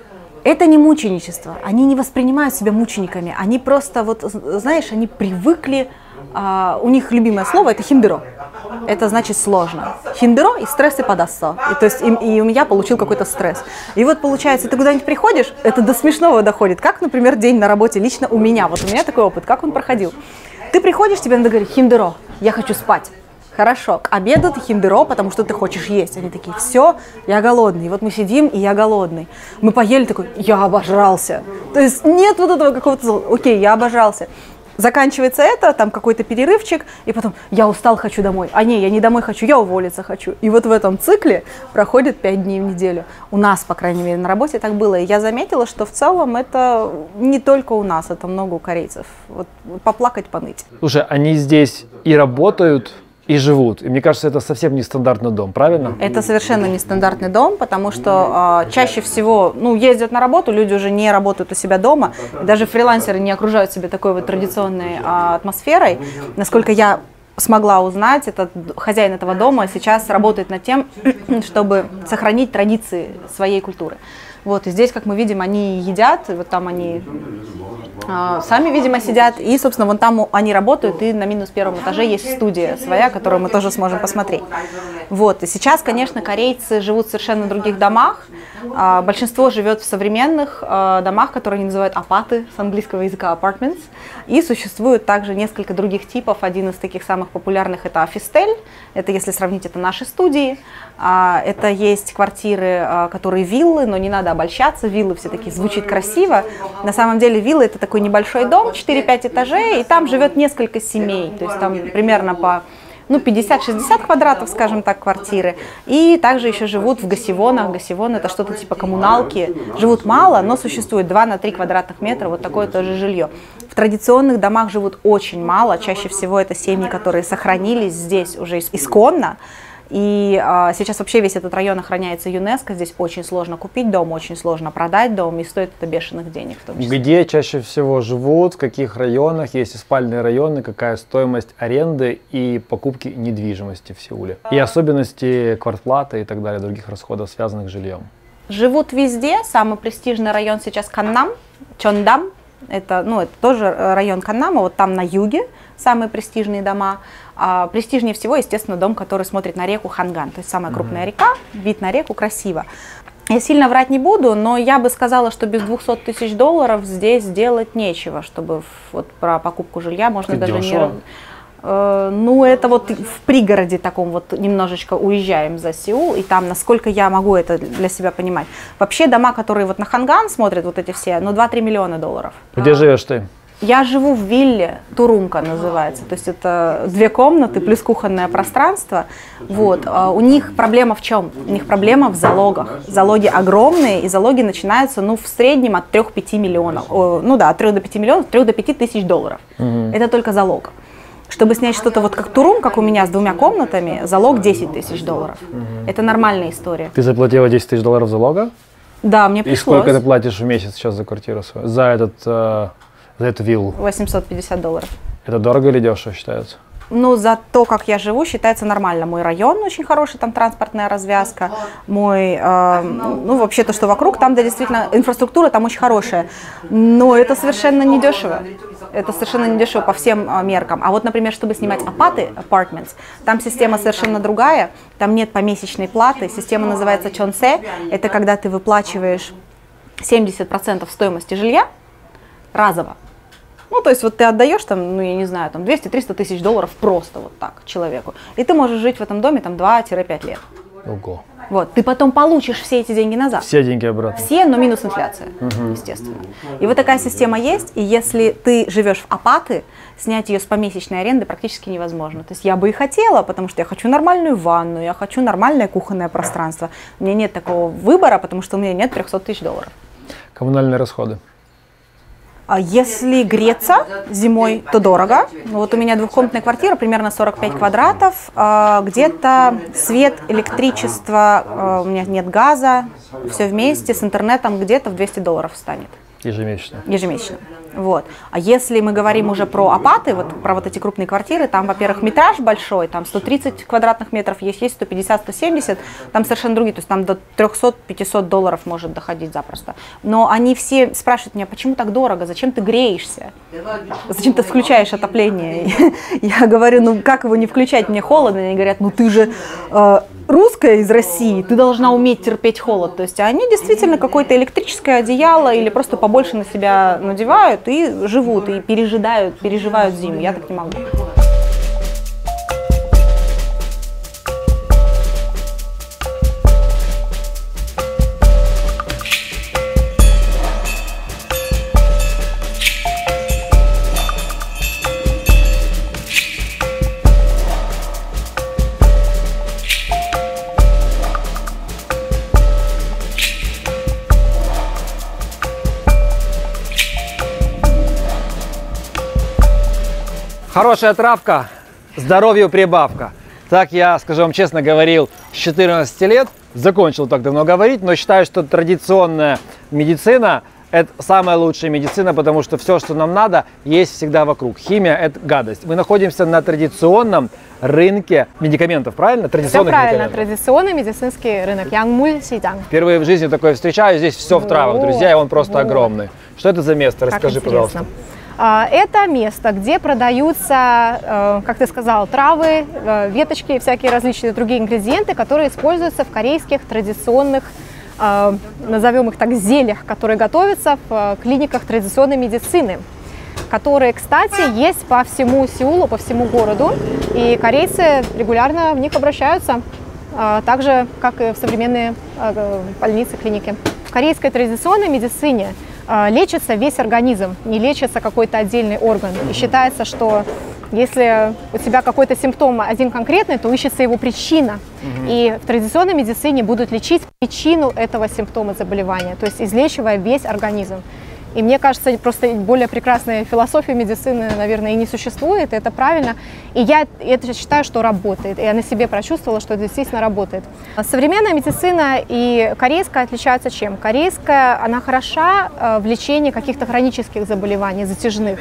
Это не мученичество, они не воспринимают себя мучениками, они просто, вот, знаешь, они привыкли, а, у них любимое слово – это хиндеро, это значит сложно. Хиндеро и стресс и подасо, и, то есть и, и у меня получил какой-то стресс. И вот получается, ты куда-нибудь приходишь, это до смешного доходит, как, например, день на работе лично у меня, вот у меня такой опыт, как он проходил. Ты приходишь, тебе надо говорить: хиндеро, я хочу спать. Хорошо, к обеду ты хиндеро, потому что ты хочешь есть. Они такие: все, я голодный. И вот мы сидим, и я голодный. Мы поели, такой: я обожрался. То есть нет вот этого какого-то, окей, я обожрался. Заканчивается это, там какой-то перерывчик, и потом: я устал, хочу домой. А не, я не домой хочу, я уволиться хочу. И вот в этом цикле проходит пять дней в неделю. У нас, по крайней мере, на работе так было. И я заметила, что в целом это не только у нас, это много у корейцев. Вот поплакать, поныть. Слушай, они здесь и работают, и живут. И мне кажется, это совсем не стандартный дом, правильно? Это совершенно нестандартный дом, потому что э, чаще всего, ну, ездят на работу, люди уже не работают у себя дома, даже фрилансеры не окружают себя такой вот традиционной э, атмосферой. Насколько я смогла узнать, этот хозяин этого дома сейчас работает над тем, чтобы сохранить традиции своей культуры. Вот, и здесь, как мы видим, они едят, и вот там они э, сами, видимо, сидят, и, собственно, вон там они работают, и на минус первом этаже есть студия своя, которую мы тоже сможем посмотреть. Вот, и сейчас, конечно, корейцы живут в совершенно других домах, э, большинство живет в современных э, домах, которые они называют апаты, с английского языка apartments, и существует также несколько других типов. Один из таких самых популярных – это офистель, это, если сравнить, это наши студии, э, это есть квартиры, э, которые виллы, но не надо обольщаться, виллы все-таки звучит красиво. На самом деле вилла – это такой небольшой дом, четыре-пять этажей, и там живет несколько семей, то есть там примерно по ну, пятьдесят-шестьдесят квадратов, скажем так, квартиры. И также еще живут в гасивонах. Гасивон – это что-то типа коммуналки. Живут мало, но существует два на три квадратных метра, вот такое тоже жилье. В традиционных домах живут очень мало, чаще всего это семьи, которые сохранились здесь уже исконно. И а, сейчас вообще весь этот район охраняется ЮНЕСКО, здесь очень сложно купить дом, очень сложно продать дом, и стоит это бешеных денег в том числе. Где чаще всего живут, в каких районах, есть и спальные районы, какая стоимость аренды и покупки недвижимости в Сеуле? И особенности квартплаты и так далее, других расходов, связанных с жильем? Живут везде, самый престижный район сейчас Каннам, Чондам, это, ну, это тоже район Каннама, вот там на юге самые престижные дома. А, престижнее всего, естественно, дом, который смотрит на реку Ханган, то есть самая крупная mm-hmm. река, вид на реку, красиво. Я сильно врать не буду, но я бы сказала, что без двухсот тысяч долларов здесь делать нечего, чтобы вот про покупку жилья можно Ты даже дешево. не... Э, ну, это вот в пригороде таком вот немножечко уезжаем за Сеул, и там, насколько я могу это для себя понимать. Вообще дома, которые вот на Ханган смотрят, вот эти все, ну, два-три миллиона долларов. Где живешь ты? Я живу в вилле, Турумка называется, то есть это две комнаты плюс кухонное пространство. Вот. У них проблема в чем? У них проблема в залогах. Залоги огромные, и залоги начинаются, ну, в среднем от трёх-пяти миллионов. Ну да, от трёх до пяти миллионов, от трёх до пяти тысяч долларов. Угу. Это только залог. Чтобы снять что-то вот как Турум, как у меня, с двумя комнатами, залог десять тысяч долларов. Угу. Это нормальная история. Ты заплатила десять тысяч долларов залога? Да, мне пришлось. И сколько ты платишь в месяц сейчас за квартиру свою? За этот... За эту виллу? восемьсот пятьдесят долларов. Это дорого или дешево считается? Но за то, как я живу, считается нормально. Мой район очень хороший, там транспортная развязка. Мой, э, ну, вообще то, что вокруг, там, да, действительно, инфраструктура там очень хорошая. Но это совершенно недешево. Это совершенно недешево по всем э, меркам. А вот, например, чтобы снимать апаты, apartments, там система совершенно другая. Там нет помесячной платы. Система называется чонсе. Это когда ты выплачиваешь семьдесят процентов стоимости жилья разово. Ну, то есть вот ты отдаешь там, ну, я не знаю, там двести-триста тысяч долларов просто вот так человеку. И ты можешь жить в этом доме там два-пять лет. Ого. Вот, ты потом получишь все эти деньги назад. Все деньги обратно. Все, но минус инфляция, угу. естественно. И вот такая система есть, и если ты живешь в апаты, снять ее с помесячной аренды практически невозможно. То есть я бы и хотела, потому что я хочу нормальную ванну, я хочу нормальное кухонное пространство. У меня нет такого выбора, потому что у меня нет трехсот тысяч долларов. Коммунальные расходы. Если греться зимой, то дорого. Вот у меня двухкомнатная квартира, примерно сорок пять квадратов, где-то свет, электричество, у меня нет газа, все вместе с интернетом где-то в двести долларов станет. Ежемесячно. Ежемесячно. Вот. А если мы говорим уже про апаты, вот про вот эти крупные квартиры, там, во-первых, метраж большой, там сто тридцать квадратных метров есть, есть сто пятьдесят — сто семьдесят, там совершенно другие, то есть там до трёхсот-пятисот долларов может доходить запросто. Но они все спрашивают меня, почему так дорого, зачем ты греешься, зачем ты включаешь отопление? Я говорю, ну как его не включать, мне холодно, они говорят, ну ты же э, русская из России, ты должна уметь терпеть холод. То есть они действительно какое-то электрическое одеяло или просто побольше на себя надевают и живут, и пережидают, переживают зиму. Я так не могу. Хорошая травка, здоровью прибавка. Так я, скажу вам честно, говорил с четырнадцати лет. Закончил так давно говорить, но считаю, что традиционная медицина – это самая лучшая медицина, потому что все, что нам надо, есть всегда вокруг. Химия – это гадость. Мы находимся на традиционном рынке медикаментов, правильно? Традиционных все правильно, медикаментов. традиционный медицинский рынок. Янгмуль-Сидян. Впервые в жизни такое встречаю. Здесь все в травах, друзья, и он просто вот. огромный. Что это за место? Расскажи, пожалуйста. Это место, где продаются, как ты сказал, травы, веточки, всякие различные другие ингредиенты, которые используются в корейских традиционных, назовем их так, зельях, которые готовятся в клиниках традиционной медицины, которые, кстати, есть по всему Сеулу, по всему городу, и корейцы регулярно в них обращаются, так же, как и в современные больницы, клиники. В корейской традиционной медицине лечится весь организм, не лечится какой-то отдельный орган. И считается, что если у тебя какой-то симптом один конкретный, то ищется его причина. Mm-hmm. И в традиционной медицине будут лечить причину этого симптома заболевания, то есть излечивая весь организм. И мне кажется, просто более прекрасной философии медицины, наверное, и не существует, и это правильно. И я это считаю, что работает. И я на себе прочувствовала, что это действительно работает. Современная медицина и корейская отличаются чем? Корейская, она хороша в лечении каких-то хронических заболеваний, затяжных.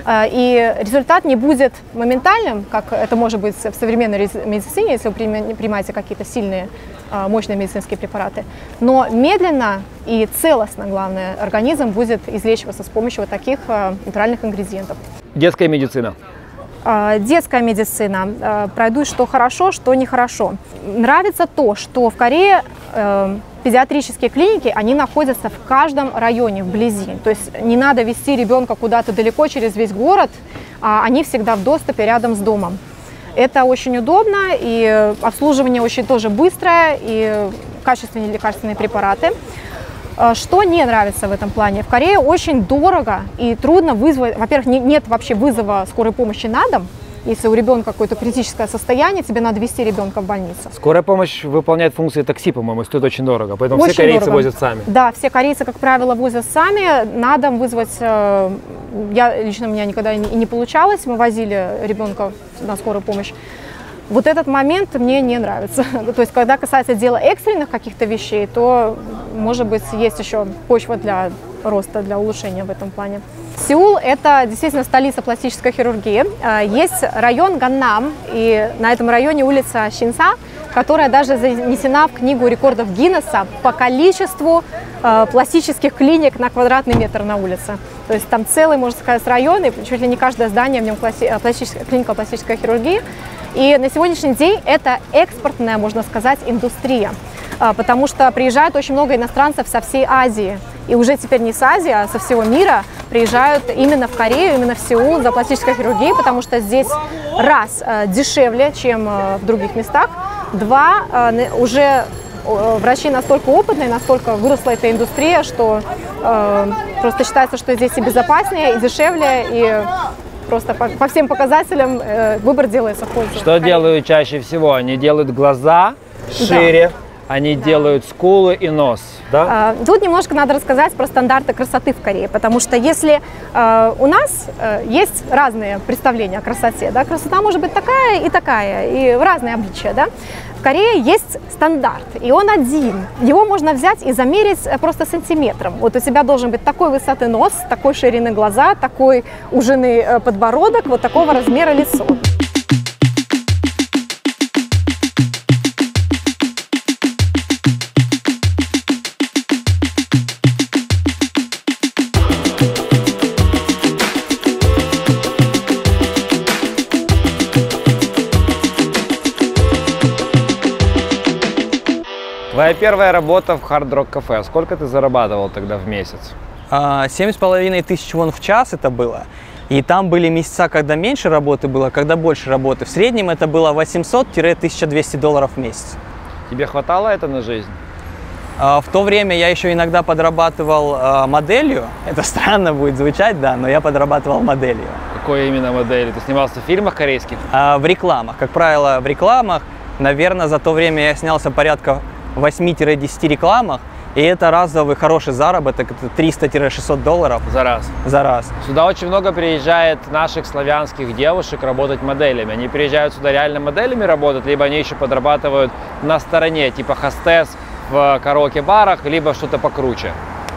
И результат не будет моментальным, как это может быть в современной медицине, если вы принимаете какие-то сильные, мощные медицинские препараты. Но медленно и целостно, главное, организм будет излечиваться с помощью вот таких натуральных ингредиентов. Детская медицина. Детская медицина. Пройду, что хорошо, что нехорошо. Нравится то, что в Корее э, педиатрические клиники, они находятся в каждом районе, вблизи. То есть не надо везти ребенка куда-то далеко через весь город, а они всегда в доступе рядом с домом. Это очень удобно, и обслуживание очень тоже быстрое, и качественные лекарственные препараты. Что не нравится в этом плане? В Корее очень дорого и трудно вызвать, во-первых, не, нет вообще вызова скорой помощи на дом. Если у ребенка какое-то критическое состояние, тебе надо везти ребенка в больницу. Скорая помощь выполняет функции такси, по-моему, стоит очень дорого, поэтому очень все корейцы дорого. возят сами. Да, все корейцы, как правило, возят сами. На дом вызвать, я лично у меня никогда и не получалось, мы возили ребенка на скорую помощь. Вот этот момент мне не нравится. То есть, когда касается дела экстренных каких-то вещей, то, может быть, есть еще почва для роста, для улучшения в этом плане. Сеул – это действительно столица пластической хирургии. Есть район Ганнам, и на этом районе улица Шинса, которая даже занесена в книгу рекордов Гиннесса по количеству э, пластических клиник на квадратный метр на улице. То есть там целый, можно сказать, район, и чуть ли не каждое здание в нем класси пластическая, клиника пластической хирургии. И на сегодняшний день это экспортная, можно сказать, индустрия, э, потому что приезжает очень много иностранцев со всей Азии. И уже теперь не с Азии, а со всего мира приезжают именно в Корею, именно в Сеул за пластической хирургией, потому что здесь, раз, э, дешевле, чем э, в других местах, два, э, уже э, врачи настолько опытные, настолько выросла эта индустрия, что э, просто считается, что здесь и безопаснее, и дешевле, и просто по, по всем показателям э, выбор делается в пользу. Что делают чаще всего? Они делают глаза шире, да. Они да. делают скулы и нос. Да? Тут немножко надо рассказать про стандарты красоты в Корее, потому что если э, у нас э, есть разные представления о красоте, да, красота может быть такая и такая, и разные обличия, да, в Корее есть стандарт, и он один, его можно взять и замерить просто сантиметром. Вот у тебя должен быть такой высоты нос, такой ширины глаза, такой ужины подбородок, вот такого размера лицо. Твоя первая работа в Hard Rock кафе. Сколько ты зарабатывал тогда в месяц? Семь с половиной тысяч вон в час это было. И там были месяца, когда меньше работы было, когда больше работы. В среднем это было восемьсот — тысяча двести долларов в месяц. Тебе хватало это на жизнь? В то время я еще иногда подрабатывал моделью. Это странно будет звучать, да, но я подрабатывал моделью. Какой именно модели? Ты снимался в фильмах корейских? В рекламах. Как правило, в рекламах. Наверное, за то время я снялся порядка восьми-десяти рекламах, и это разовый хороший заработок, это триста — шестьсот долларов за раз. За раз. Сюда очень много приезжает наших славянских девушек работать моделями. Они приезжают сюда реально моделями работать, либо они еще подрабатывают на стороне, типа хостес в караоке-барах, либо что-то покруче.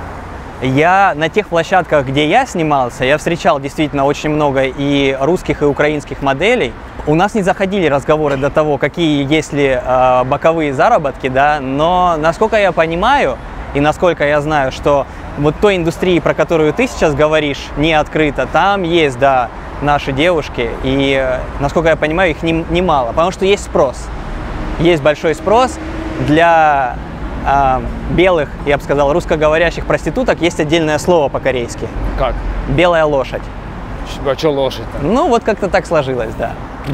Я на тех площадках, где я снимался, я встречал действительно очень много и русских, и украинских моделей. У нас не заходили разговоры до того, какие есть ли э, боковые заработки, да, но насколько я понимаю и насколько я знаю, что вот той индустрии, про которую ты сейчас говоришь, не открыто, там есть, да, наши девушки, и э, насколько я понимаю, их немало, потому что есть спрос. Есть большой спрос для э, белых, я бы сказал, русскоговорящих проституток, есть отдельное слово по-корейски. Как? Белая лошадь. А что лошадь-то? Ну, вот как-то так сложилось, да.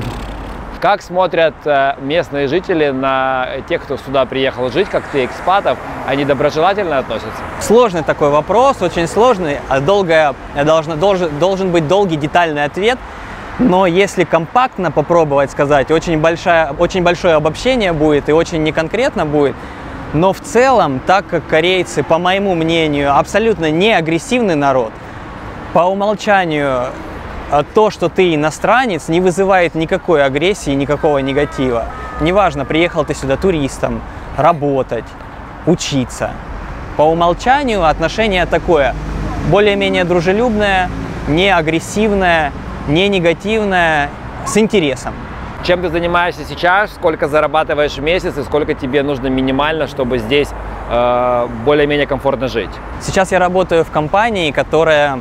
Как смотрят местные жители на тех, кто сюда приехал жить, как ты, экспатов? Они доброжелательно относятся? Сложный такой вопрос, очень сложный. Долгое, должен, должен, должен быть долгий, детальный ответ. Но если компактно попробовать сказать, очень, большая, очень большое обобщение будет и очень неконкретно будет. Но в целом, так как корейцы, по моему мнению, абсолютно не агрессивный народ, по умолчанию то, что ты иностранец, не вызывает никакой агрессии, никакого негатива. Неважно, приехал ты сюда туристом, работать, учиться. По умолчанию отношение такое, более-менее дружелюбное, не агрессивное, не негативное, с интересом. Чем ты занимаешься сейчас, сколько зарабатываешь в месяц и сколько тебе нужно минимально, чтобы здесь э, более-менее комфортно жить? Сейчас я работаю в компании, которая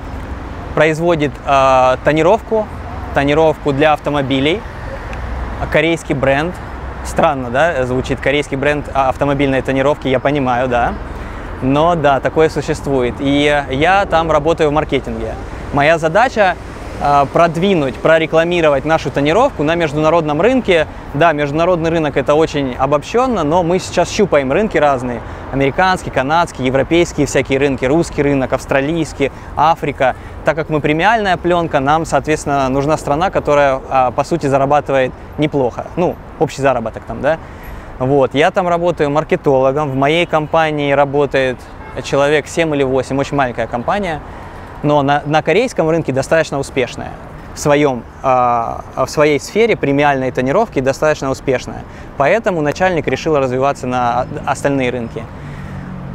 производит э, тонировку, тонировку для автомобилей, корейский бренд. Странно, да, звучит корейский бренд автомобильной тонировки, я понимаю, да. Но да, такое существует. И я там работаю в маркетинге. Моя задача э, продвинуть, прорекламировать нашу тонировку на международном рынке. Да, международный рынок это очень обобщенно, но мы сейчас щупаем рынки разные. Американский, канадский, европейские всякие рынки, русский рынок, австралийский, Африка. Так как мы премиальная пленка, нам, соответственно, нужна страна, которая, по сути, зарабатывает неплохо. Ну, общий заработок там, да. Вот, я там работаю маркетологом, в моей компании работает человек семь или восемь, очень маленькая компания, но на, на корейском рынке достаточно успешная. В, своем, э, в своей сфере премиальной тонировки достаточно успешная. Поэтому начальник решил развиваться на остальные рынки.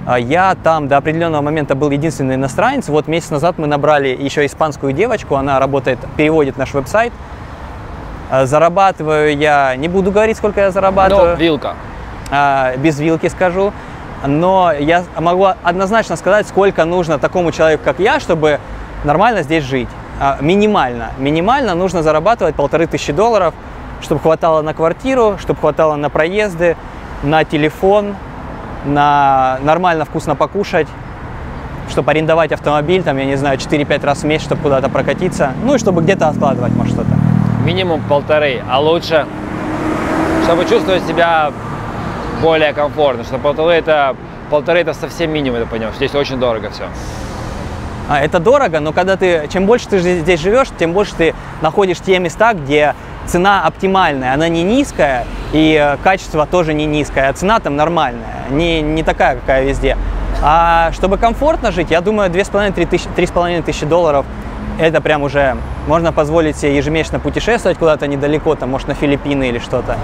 Я там до определенного момента был единственный иностранец. Вот месяц назад мы набрали еще испанскую девочку, она работает, переводит наш веб-сайт. Зарабатываю я, не буду говорить, сколько я зарабатываю. Ну, вилка. Без вилки скажу. Но я могу однозначно сказать, сколько нужно такому человеку, как я, чтобы нормально здесь жить. Минимально. Минимально нужно зарабатывать полторы тысячи долларов, чтобы хватало на квартиру, чтобы хватало на проезды, на телефон, на нормально вкусно покушать, чтобы арендовать автомобиль, там, я не знаю, четыре-пять раз в месяц, чтобы куда-то прокатиться, ну и чтобы где-то откладывать, может, что-то. Минимум полторы, а лучше, чтобы чувствовать себя более комфортно, что полторы это, полторы это совсем минимум, ты понимаешь, здесь очень дорого все. А, это дорого, но когда ты, чем больше ты здесь живешь, тем больше ты находишь те места, где цена оптимальная, она не низкая, и качество тоже не низкое, а цена там нормальная, не, не такая, какая везде. А чтобы комфортно жить, я думаю, две с половиной — три с половиной тысячи долларов, это прям уже можно позволить себе ежемесячно путешествовать куда-то недалеко, там, может, на Филиппины или что-то.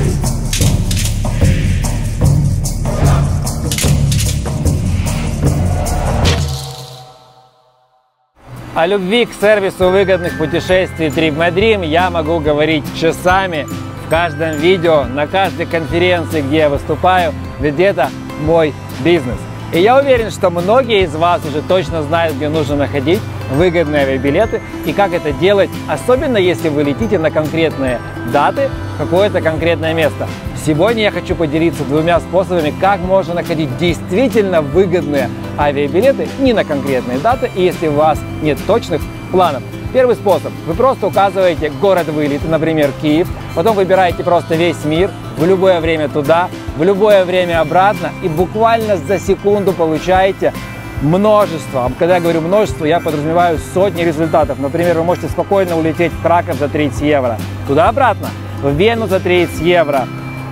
О любви к сервису выгодных путешествий TripMyDream я могу говорить часами в каждом видео, на каждой конференции, где я выступаю, ведь это мой бизнес. И я уверен, что многие из вас уже точно знают, где нужно находить выгодные авиабилеты и как это делать, особенно если вы летите на конкретные даты в какое-то конкретное место. Сегодня я хочу поделиться двумя способами, как можно находить действительно выгодные авиабилеты не на конкретные даты, и если у вас нет точных планов. Первый способ. Вы просто указываете город вылета, например, Киев, потом выбираете просто весь мир, в любое время туда, в любое время обратно, и буквально за секунду получаете множество. Когда я говорю множество, я подразумеваю сотни результатов. Например, вы можете спокойно улететь в Краков за тридцать евро, туда-обратно, в Вену за тридцать евро,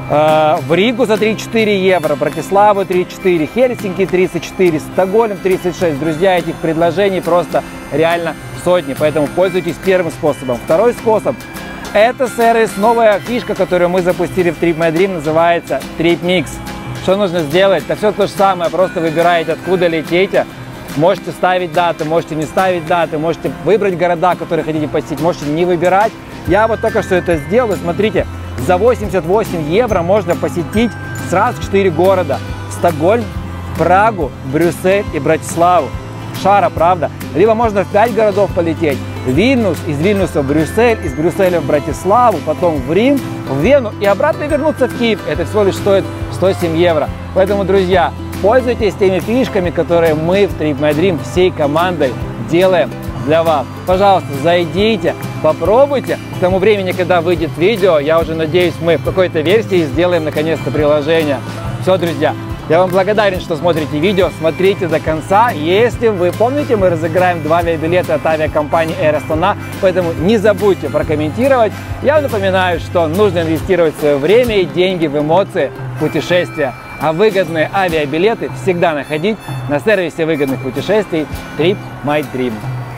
в Ригу за тридцать четыре евро, Братиславу тридцать четыре, Хельсинки тридцать четыре, Стокгольм тридцать шесть. Друзья, этих предложений просто реально сотни, поэтому пользуйтесь первым способом. Второй способ – это сервис, новая фишка, которую мы запустили в TripMyDream, называется TripMix. Что нужно сделать? Это все то же самое, просто выбираете, откуда летите. Можете ставить даты, можете не ставить даты, можете выбрать города, которые хотите посетить, можете не выбирать. Я вот только что это сделал, и смотрите, за восемьдесят восемь евро можно посетить сразу четыре города: Стокгольм, Прагу, Брюссель и Братиславу. Шара, правда? Либо можно в пять городов полететь: Вильнюс, из Вильнюса в Брюссель, из Брюсселя в Братиславу, потом в Рим, в Вену и обратно вернуться в Киев. Это всего лишь стоит сто семь евро. Поэтому, друзья, пользуйтесь теми фишками, которые мы в TripMyDream всей командой делаем для вас. Пожалуйста, зайдите, попробуйте. К тому времени, когда выйдет видео, я уже надеюсь, мы в какой-то версии сделаем наконец-то приложение. Все, друзья, я вам благодарен, что смотрите видео, смотрите до конца. Если вы помните, мы разыграем два авиабилета от авиакомпании Air Astana, поэтому не забудьте прокомментировать. Я напоминаю, что нужно инвестировать свое время и деньги в эмоции, в путешествия. А выгодные авиабилеты всегда находить на сервисе выгодных путешествий TripMyDream.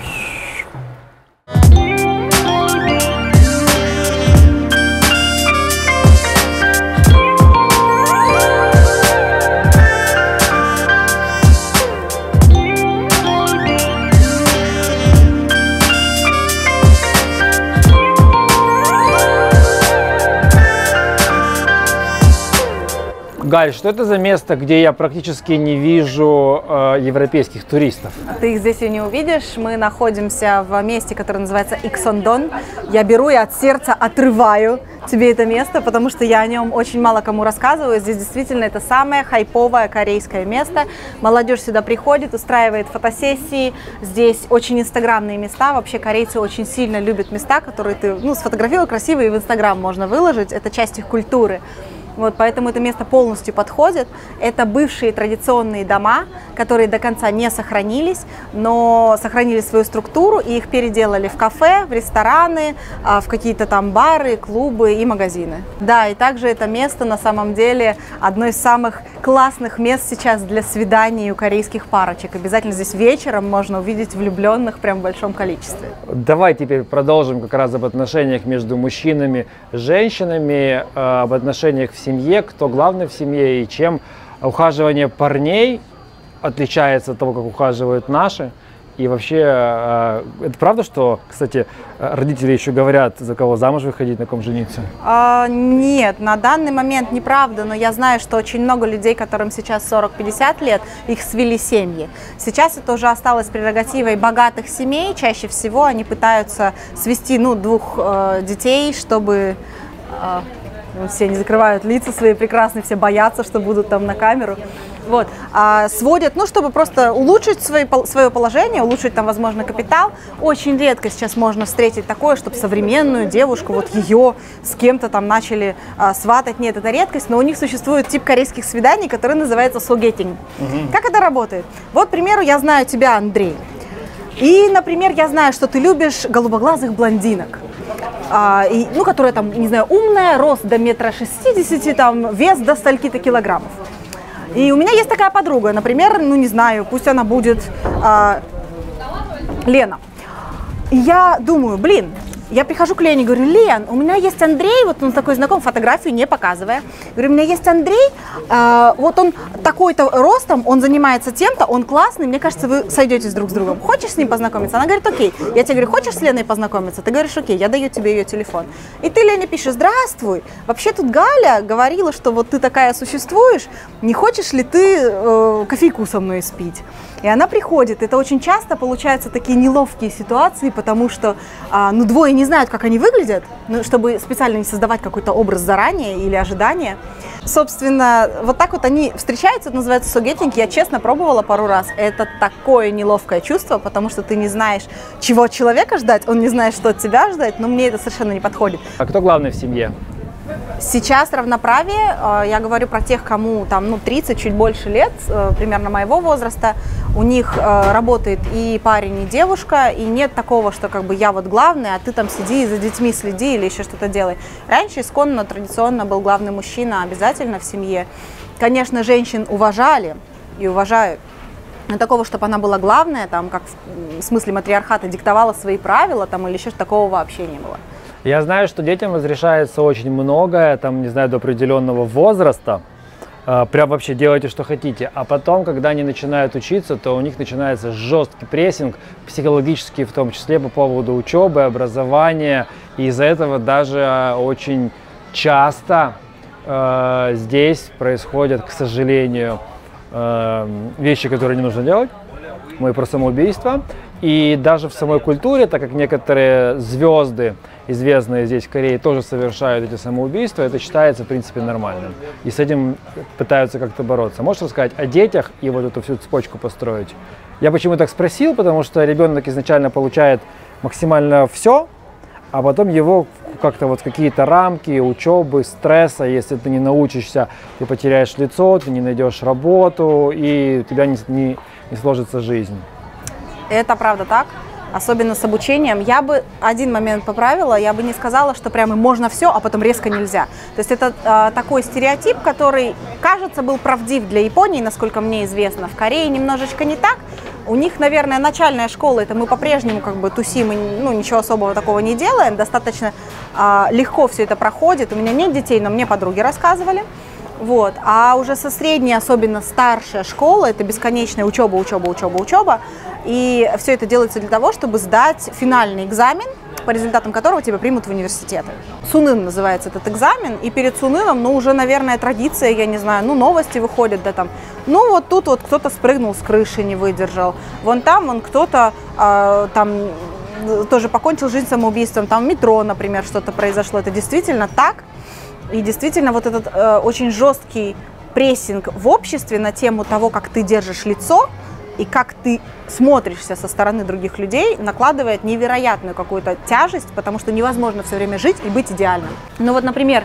Галь, что это за место, где я практически не вижу э, европейских туристов? Ты их здесь и не увидишь. Мы находимся в месте, которое называется Иксондон. Я беру и от сердца отрываю тебе это место, потому что я о нем очень мало кому рассказываю. Здесь действительно это самое хайповое корейское место. Молодежь сюда приходит, устраивает фотосессии. Здесь очень инстаграмные места. Вообще корейцы очень сильно любят места, которые ты ну, сфотографировал красиво и в инстаграм можно выложить. Это часть их культуры. Вот, поэтому это место полностью подходит. Это бывшие традиционные дома, которые до конца не сохранились, но сохранили свою структуру и их переделали в кафе, в рестораны, в какие-то там бары, клубы и магазины. Да, и также это место на самом деле одно из самых классных мест сейчас для свиданий у корейских парочек. Обязательно здесь вечером можно увидеть влюбленных прям в большом количестве. Давай теперь продолжим как раз об отношениях между мужчинами и женщинами, об отношениях в семье, кто главный в семье и чем ухаживание парней отличается от того, как ухаживают наши? И вообще, это правда, что, кстати, родители еще говорят, за кого замуж выходить, на ком жениться? А, нет, на данный момент неправда, но я знаю, что очень много людей, которым сейчас сорок-пятьдесят лет, их свели семьи. Сейчас это уже осталось прерогативой богатых семей. Чаще всего они пытаются свести ну, двух э, детей, чтобы... Э, все не закрывают лица свои прекрасные, все боятся, что будут там на камеру. Вот. А сводят, ну, чтобы просто улучшить свои, свое положение, улучшить там, возможно, капитал. Очень редко сейчас можно встретить такое, чтобы современную девушку, вот ее с кем-то там начали а, сватать. Нет, это редкость, но у них существует тип корейских свиданий, который называется согетинг. Угу. Как это работает? Вот, к примеру, я знаю тебя, Андрей. И, например, я знаю, что ты любишь голубоглазых блондинок. А, и, ну, которая там, не знаю, умная, рост до метра шестидесяти, там, вес до стольки-то килограммов. И у меня есть такая подруга, например, ну, не знаю, пусть она будет а, Лена. И я думаю, блин, я прихожу к Лене и говорю: Лен, у меня есть Андрей, вот он такой знаком, фотографию не показывая. Говорю, у меня есть Андрей, э, вот он такой-то ростом, он занимается тем-то, он классный, мне кажется, вы сойдетесь друг с другом. Хочешь с ним познакомиться? Она говорит, окей. Я тебе говорю, хочешь с Леной познакомиться? Ты говоришь, окей, я даю тебе ее телефон. И ты Лене пишешь, здравствуй, вообще тут Галя говорила, что вот ты такая существуешь, не хочешь ли ты э, кофейку со мной спить? И она приходит. Это очень часто получаются такие неловкие ситуации, потому что а, ну, двое не знают, как они выглядят, ну, чтобы специально не создавать какой-то образ заранее или ожидания. Собственно, вот так вот они встречаются, это называется согетинг. Я честно пробовала пару раз. Это такое неловкое чувство, потому что ты не знаешь, чего от человека ждать, он не знает, что от тебя ждать, но мне это совершенно не подходит. А кто главный в семье? Сейчас равноправие, я говорю про тех, кому там, ну, тридцать, чуть больше лет, примерно моего возраста, у них работает и парень, и девушка, и нет такого, что как бы я вот главный, а ты там сиди и за детьми следи или еще что-то делай. Раньше исконно, традиционно был главный мужчина обязательно в семье. Конечно, женщин уважали и уважают, но такого, чтобы она была главная, там, как в смысле матриархата диктовала свои правила там, или еще что-то, такого вообще не было. Я знаю, что детям разрешается очень многое, там, не знаю, до определенного возраста. Э, прям вообще делайте, что хотите. А потом, когда они начинают учиться, то у них начинается жесткий прессинг, психологический в том числе, по поводу учебы, образования. И из-за этого даже очень часто э, здесь происходят, к сожалению, э, вещи, которые не нужно делать. Мы про самоубийство. И даже в самой культуре, так как некоторые звезды, известные здесь в Корее, тоже совершают эти самоубийства, это считается, в принципе, нормальным. И с этим пытаются как-то бороться. Можешь рассказать о детях и вот эту всю цепочку построить? Я почему так спросил, потому что ребенок изначально получает максимально все, а потом его как-то вот какие-то рамки учебы, стресса, если ты не научишься, ты потеряешь лицо, ты не найдешь работу, и у тебя не, не, не сложится жизнь. Это правда так, особенно с обучением. Я бы один момент поправила, я бы не сказала, что прямо можно все, а потом резко нельзя. То есть это э, такой стереотип, который, кажется, был правдив для Японии, насколько мне известно. В Корее немножечко не так. У них, наверное, начальная школа, это мы по-прежнему как бы тусим, и, ну, ничего особого такого не делаем. Достаточно э, легко все это проходит. У меня нет детей, но мне подруги рассказывали. Вот. А уже со средней, особенно старшая школа, это бесконечная учеба, учеба, учеба, учеба. И все это делается для того, чтобы сдать финальный экзамен, по результатам которого тебя примут в университеты. Сунын называется этот экзамен, и перед Суныном, ну, уже, наверное, традиция, я не знаю, ну, новости выходят, да, там, ну, вот тут вот кто-то спрыгнул с крыши, не выдержал, вон там, вон кто-то, э, там, тоже покончил жизнь самоубийством, там в метро, например, что-то произошло, это действительно так. И действительно вот этот э, очень жесткий прессинг в обществе на тему того, как ты держишь лицо и как ты смотришься со стороны других людей, накладывает невероятную какую-то тяжесть, потому что невозможно все время жить и быть идеальным. Ну вот, например,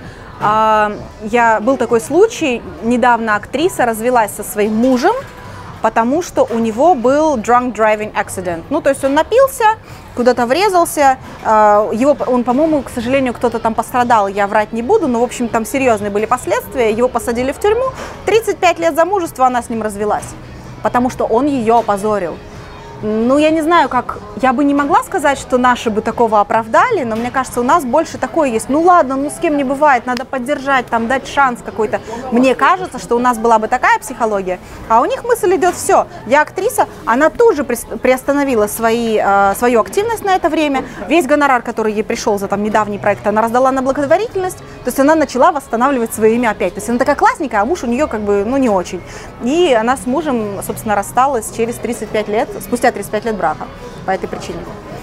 э, я, был такой случай, недавно актриса развелась со своим мужем, потому что у него был drunk driving accident. Ну, то есть он напился, куда-то врезался, его, он, по-моему, к сожалению, кто-то там пострадал, я врать не буду, но, в общем, там серьезные были последствия, его посадили в тюрьму, тридцать пять лет замужества она с ним развелась, потому что он ее опозорил. Ну, я не знаю, как... Я бы не могла сказать, что наши бы такого оправдали, но мне кажется, у нас больше такое есть. Ну, ладно, ну, с кем не бывает, надо поддержать, там, дать шанс какой-то. Мне кажется, что у нас была бы такая психология, а у них мысль идет: все, я актриса, она тут же приостановила свои, э, свою активность на это время. Весь гонорар, который ей пришел за там недавний проект, она раздала на благотворительность, то есть она начала восстанавливать свое имя опять. То есть она такая классненькая, а муж у нее как бы, ну, не очень. И она с мужем, собственно, рассталась через тридцать пять лет, спустя тридцать пять лет брака по этой причине.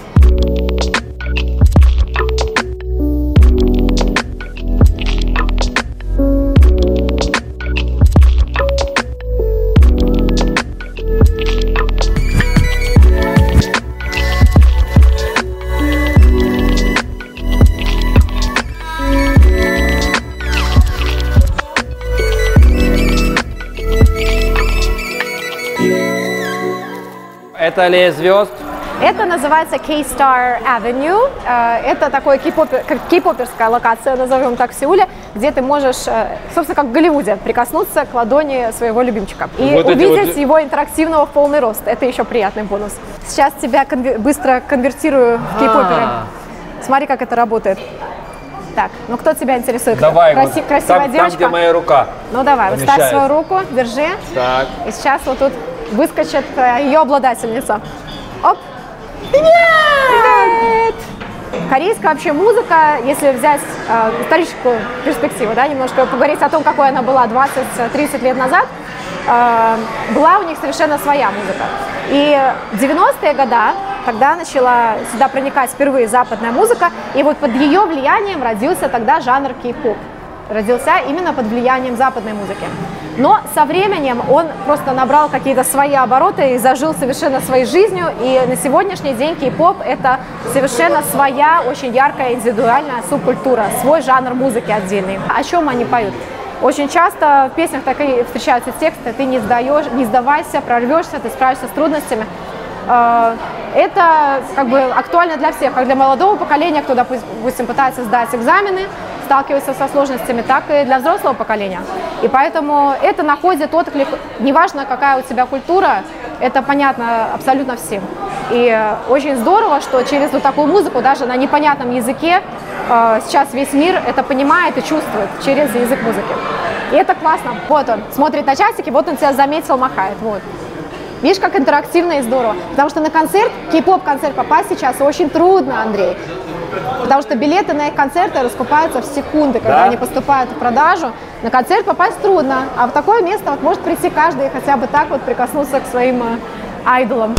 Это аллея звезд. Это называется K-Star Avenue. Это такой кей-поперская локация, назовем так, в Сеуле, где ты можешь, собственно, как в Голливуде, прикоснуться к ладони своего любимчика и вот увидеть вот... его интерактивного в полный рост. Это еще приятный бонус. Сейчас тебя конвер... быстро конвертирую в кей-поперы. Смотри, как это работает. Так, ну кто тебя интересует? Давай, Краси... вот красивая там, девочка. Там, где моя рука. Ну давай, вот ставь свою руку, держи. Так. И сейчас вот тут выскочит ее обладательница. Оп! Привет! Корейская вообще музыка, если взять э, историческую перспективу, да, немножко поговорить о том, какой она была двадцать-тридцать лет назад, э, была у них совершенно своя музыка. И в девяностые годы, когда начала сюда проникать впервые западная музыка, и вот под ее влиянием родился тогда жанр кей-поп. Родился именно под влиянием западной музыки. Но со временем он просто набрал какие-то свои обороты и зажил совершенно своей жизнью. И на сегодняшний день кей-поп — это совершенно своя, очень яркая, индивидуальная субкультура, свой жанр музыки отдельный. О чем они поют? Очень часто в песнях так и встречаются тексты: ты не сдаешь, не сдавайся, прорвешься, ты справишься с трудностями. Это как бы актуально для всех, как для молодого поколения, кто, допустим, пытается сдать экзамены, сталкивается со сложностями, так и для взрослого поколения. И поэтому это находит отклик, неважно, какая у тебя культура, это понятно абсолютно всем. И очень здорово, что через вот такую музыку, даже на непонятном языке, сейчас весь мир это понимает и чувствует через язык музыки. И это классно. Вот он смотрит на часики, вот он тебя заметил, махает. Вот. Видишь, как интерактивно и здорово. Потому что на концерт, кей-поп-концерт попасть сейчас очень трудно, Андрей. Потому что билеты на их концерты раскупаются в секунды, когда да? они поступают в продажу. На концерт попасть трудно, а в такое место вот может прийти каждый и хотя бы так вот прикоснуться к своим э, айдолам.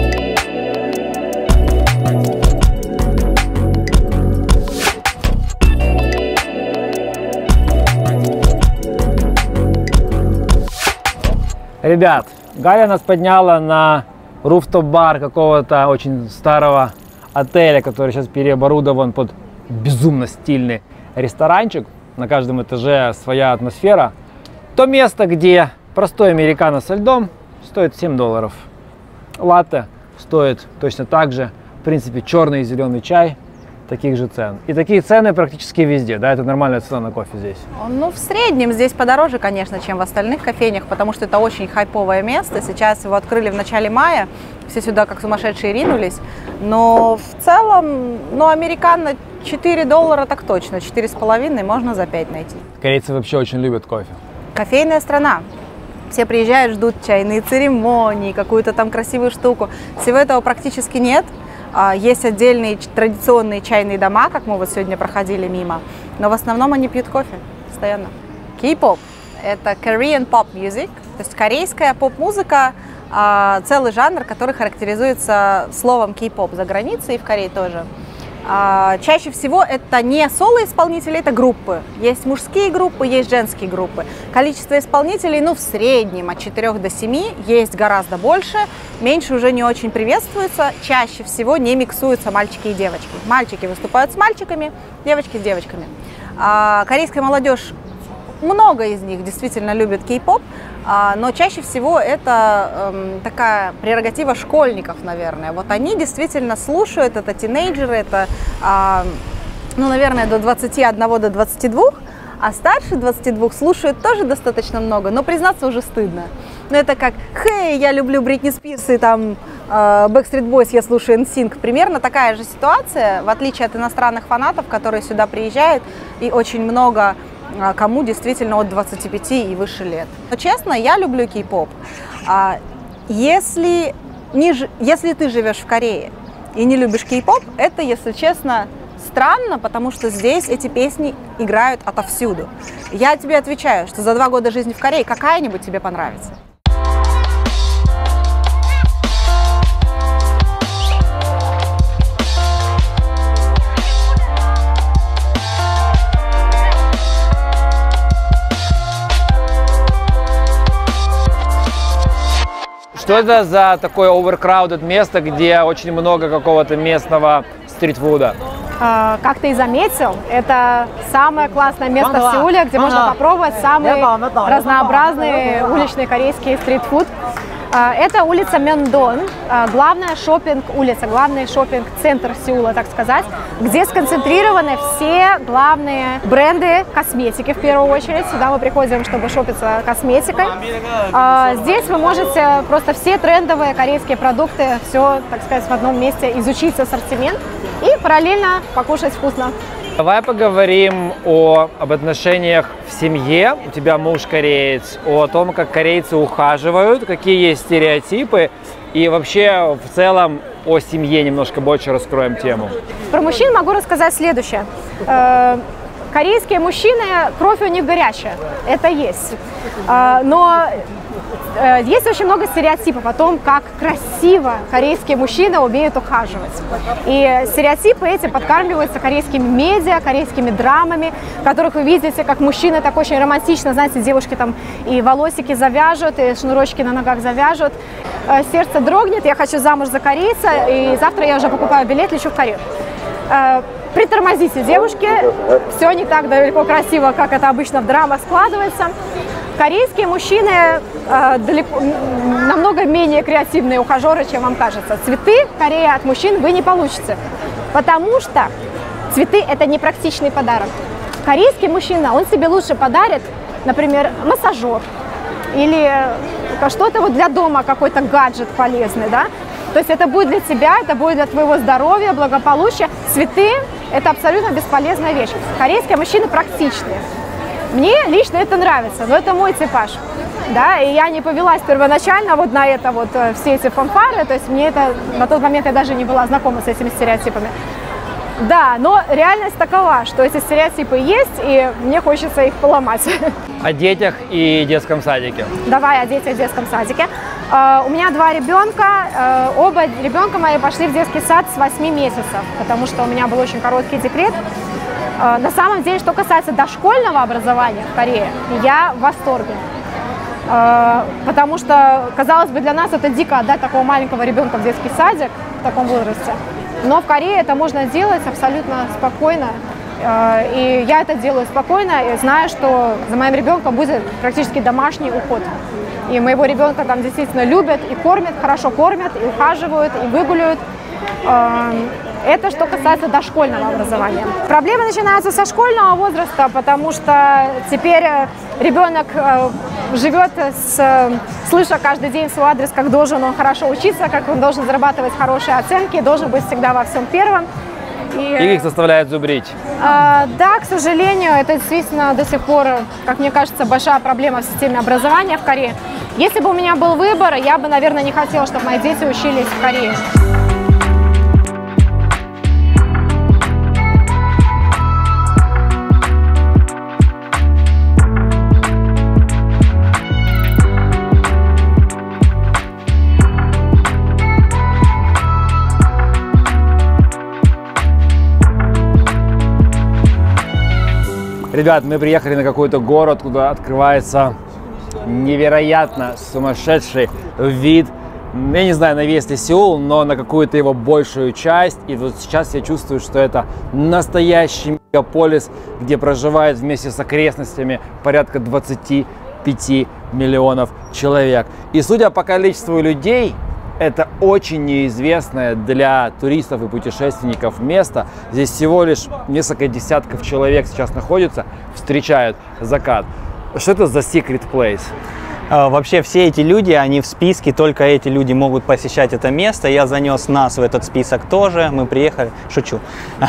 Ребят, Галя нас подняла на руфтоп-бар какого-то очень старого отеля, который сейчас переоборудован под безумно стильный ресторанчик. На каждом этаже своя атмосфера. То место, где простой американо со льдом стоит семь долларов. Латте стоит точно так же. В принципе, черный и зеленый чай таких же цен. И такие цены практически везде, да, это нормальная цена на кофе здесь. Ну, в среднем здесь подороже, конечно, чем в остальных кофейнях, потому что это очень хайповое место. Сейчас его открыли в начале мая, все сюда как сумасшедшие ринулись. Но в целом, ну, американо четыре доллара так точно, четыре с половиной можно за пять найти. Корейцы вообще очень любят кофе. Кофейная страна. Все приезжают, ждут чайные церемонии, какую-то там красивую штуку. Всего этого практически нет. Есть отдельные традиционные чайные дома, как мы вот сегодня проходили мимо, но в основном они пьют кофе постоянно. Кей-поп – это Korean Pop Music, то есть корейская поп-музыка, целый жанр, который характеризуется словом кей-поп за границей и в Корее тоже. Чаще всего это не соло-исполнители, это группы. Есть мужские группы, есть женские группы. Количество исполнителей, ну, в среднем от четырёх до семи, есть гораздо больше. Меньше уже не очень приветствуется. Чаще всего не миксуются мальчики и девочки. Мальчики выступают с мальчиками, девочки с девочками. Корейская молодежь, много из них действительно любят кей-поп, но чаще всего это эм, такая прерогатива школьников, наверное. Вот они действительно слушают, это тинейджеры, это, э, ну, наверное, до двадцати одного, до двадцати двух, а старше двадцати двух слушают тоже достаточно много, но признаться уже стыдно. Ну, это как: «Хей, я люблю Бритни Спирс и там Backstreet Boys, я слушаю эн синк. Примерно такая же ситуация, в отличие от иностранных фанатов, которые сюда приезжают, и очень много кому действительно от двадцати пяти и выше лет. Но честно, я люблю кей-поп. Если, не, если ты живешь в Корее и не любишь кей-поп, это, если честно, странно, потому что здесь эти песни играют отовсюду. Я тебе отвечаю, что за два года жизни в Корее какая-нибудь тебе понравится. Что это за такое overcrowded место, где очень много какого-то местного стритфуда? Как ты и заметил, это самое классное место в Сеуле, где можно попробовать самый разнообразный уличный корейский стритфуд. Это улица Мёндон, главная шопинг-улица, главный шопинг-центр Сеула, так сказать, где сконцентрированы все главные бренды косметики в первую очередь. Сюда мы приходим, чтобы шопиться косметикой. Здесь вы можете просто все трендовые корейские продукты, все, так сказать, в одном месте изучить ассортимент и параллельно покушать вкусно. Давай поговорим о, об отношениях в семье. У тебя муж кореец, о том, как корейцы ухаживают, какие есть стереотипы, и вообще в целом о семье немножко больше раскроем тему. Про мужчин могу рассказать следующее. Корейские мужчины, кровь у них горячая, это есть. Но есть очень много стереотипов о том, как красиво корейские мужчины умеют ухаживать. И стереотипы эти подкармливаются корейскими медиа, корейскими драмами, в которых вы видите, как мужчины так очень романтично, знаете, девушки там и волосики завяжут, и шнурочки на ногах завяжут. Сердце дрогнет, я хочу замуж за корейца, и завтра я уже покупаю билет, лечу в Корею. Притормозите, девушки, все не так далеко красиво, как это обычно в драмах складывается. Корейские мужчины э, далеко, намного менее креативные ухажеры, чем вам кажется. Цветы в Корее от мужчин вы не получите, потому что цветы – это непрактичный подарок. Корейский мужчина, он себе лучше подарит, например, массажер или что-то вот для дома, какой-то гаджет полезный, да? То есть это будет для тебя, это будет для твоего здоровья, благополучия. Цветы – это абсолютно бесполезная вещь. Корейские мужчины практичные. Мне лично это нравится, но это мой типаж, да, и я не повелась первоначально вот на это вот все эти фанфары, то есть мне это, на тот момент я даже не была знакома с этими стереотипами. Да, но реальность такова, что эти стереотипы есть, и мне хочется их поломать. О детях и детском садике. Давай о детях в детском садике. Uh, у меня два ребенка, uh, оба ребенка мои пошли в детский сад с восьми месяцев, потому что у меня был очень короткий декрет. Uh, на самом деле, что касается дошкольного образования в Корее, я в восторге. Uh, потому что, казалось бы, для нас это дико отдать такого маленького ребенка в детский садик в таком возрасте. Но в Корее это можно делать абсолютно спокойно. Uh, и я это делаю спокойно, и знаю, что за моим ребенком будет практически домашний уход. И моего ребенка там действительно любят и кормят, хорошо кормят, и ухаживают, и выгуливают. Это что касается дошкольного образования. Проблемы начинаются со школьного возраста, потому что теперь ребенок живет, с, слыша каждый день свой адрес, как должен он хорошо учиться, как он должен зарабатывать хорошие оценки, должен быть всегда во всем первым. И, и их заставляют зубрить. А, да, к сожалению, это действительно до сих пор, как мне кажется, большая проблема в системе образования в Корее. Если бы у меня был выбор, я бы, наверное, не хотела, чтобы мои дети учились в Корее. Ребят, мы приехали на какой-то город, куда открывается невероятно сумасшедший вид, я не знаю, на весь ли Сеул, но на какую-то его большую часть. И вот сейчас я чувствую, что это настоящий мегаполис, где проживает вместе с окрестностями порядка двадцати пяти миллионов человек. И судя по количеству людей, это очень неизвестное для туристов и путешественников место. Здесь всего лишь несколько десятков человек сейчас находятся, встречают закат. Что это за secret place? Вообще все эти люди, они в списке, только эти люди могут посещать это место. Я занес нас в этот список тоже, мы приехали, шучу.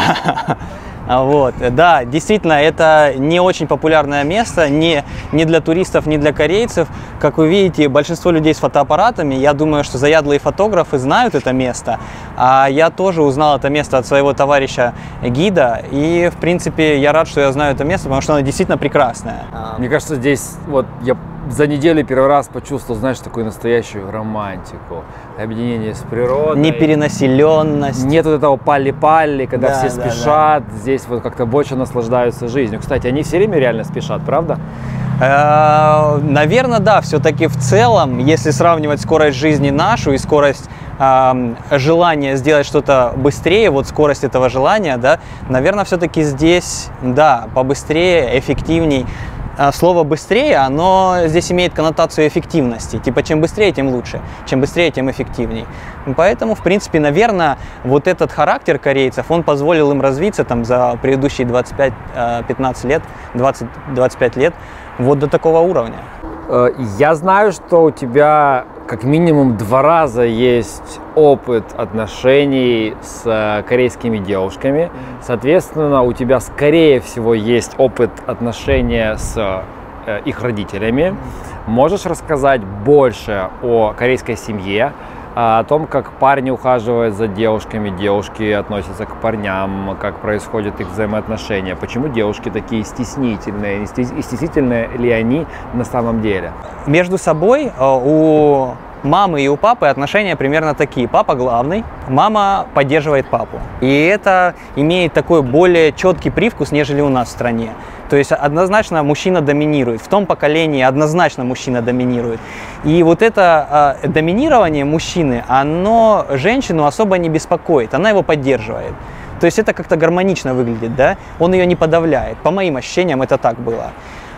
Вот, да, действительно, это не очень популярное место, не, не для туристов, не для корейцев. Как вы видите, большинство людей с фотоаппаратами, я думаю, что заядлые фотографы знают это место. А я тоже узнал это место от своего товарища гида, и, в принципе, я рад, что я знаю это место, потому что оно действительно прекрасное. Мне кажется, здесь вот я за неделю первый раз почувствовал, знаешь, такую настоящую романтику, объединение с природой. Неперенаселенность. Нет вот этого палли-палли, когда Да, все да, спешат, да. Здесь вот как-то больше наслаждаются жизнью. Кстати, они все время реально спешат, правда? Наверное, да, все-таки в целом, если сравнивать скорость жизни нашу и скорость э, желания сделать что-то быстрее, вот скорость этого желания, да, наверное, все-таки здесь, да, побыстрее, эффективней. Слово «быстрее», оно здесь имеет коннотацию эффективности. Типа, чем быстрее, тем лучше. Чем быстрее, тем эффективней. Поэтому, в принципе, наверное, вот этот характер корейцев, он позволил им развиться там за предыдущие двадцать пять пятнадцать лет, двадцать двадцать пять лет, вот до такого уровня. Я знаю, что у тебя как минимум два раза есть опыт отношений с корейскими девушками. Соответственно, у тебя, скорее всего, есть опыт отношения с их родителями. Можешь рассказать больше о корейской семье, о том, как парни ухаживают за девушками, девушки относятся к парням, как происходят их взаимоотношения, почему девушки такие стеснительные, и стеснительные ли они на самом деле? Между собой у мамы и у папы отношения примерно такие. Папа главный, мама поддерживает папу. И это имеет такой более четкий привкус, нежели у нас в стране. То есть однозначно мужчина доминирует. В том поколении однозначно мужчина доминирует. И вот это э, доминирование мужчины, оно женщину особо не беспокоит, она его поддерживает. То есть это как-то гармонично выглядит, да? Он ее не подавляет. По моим ощущениям это так было.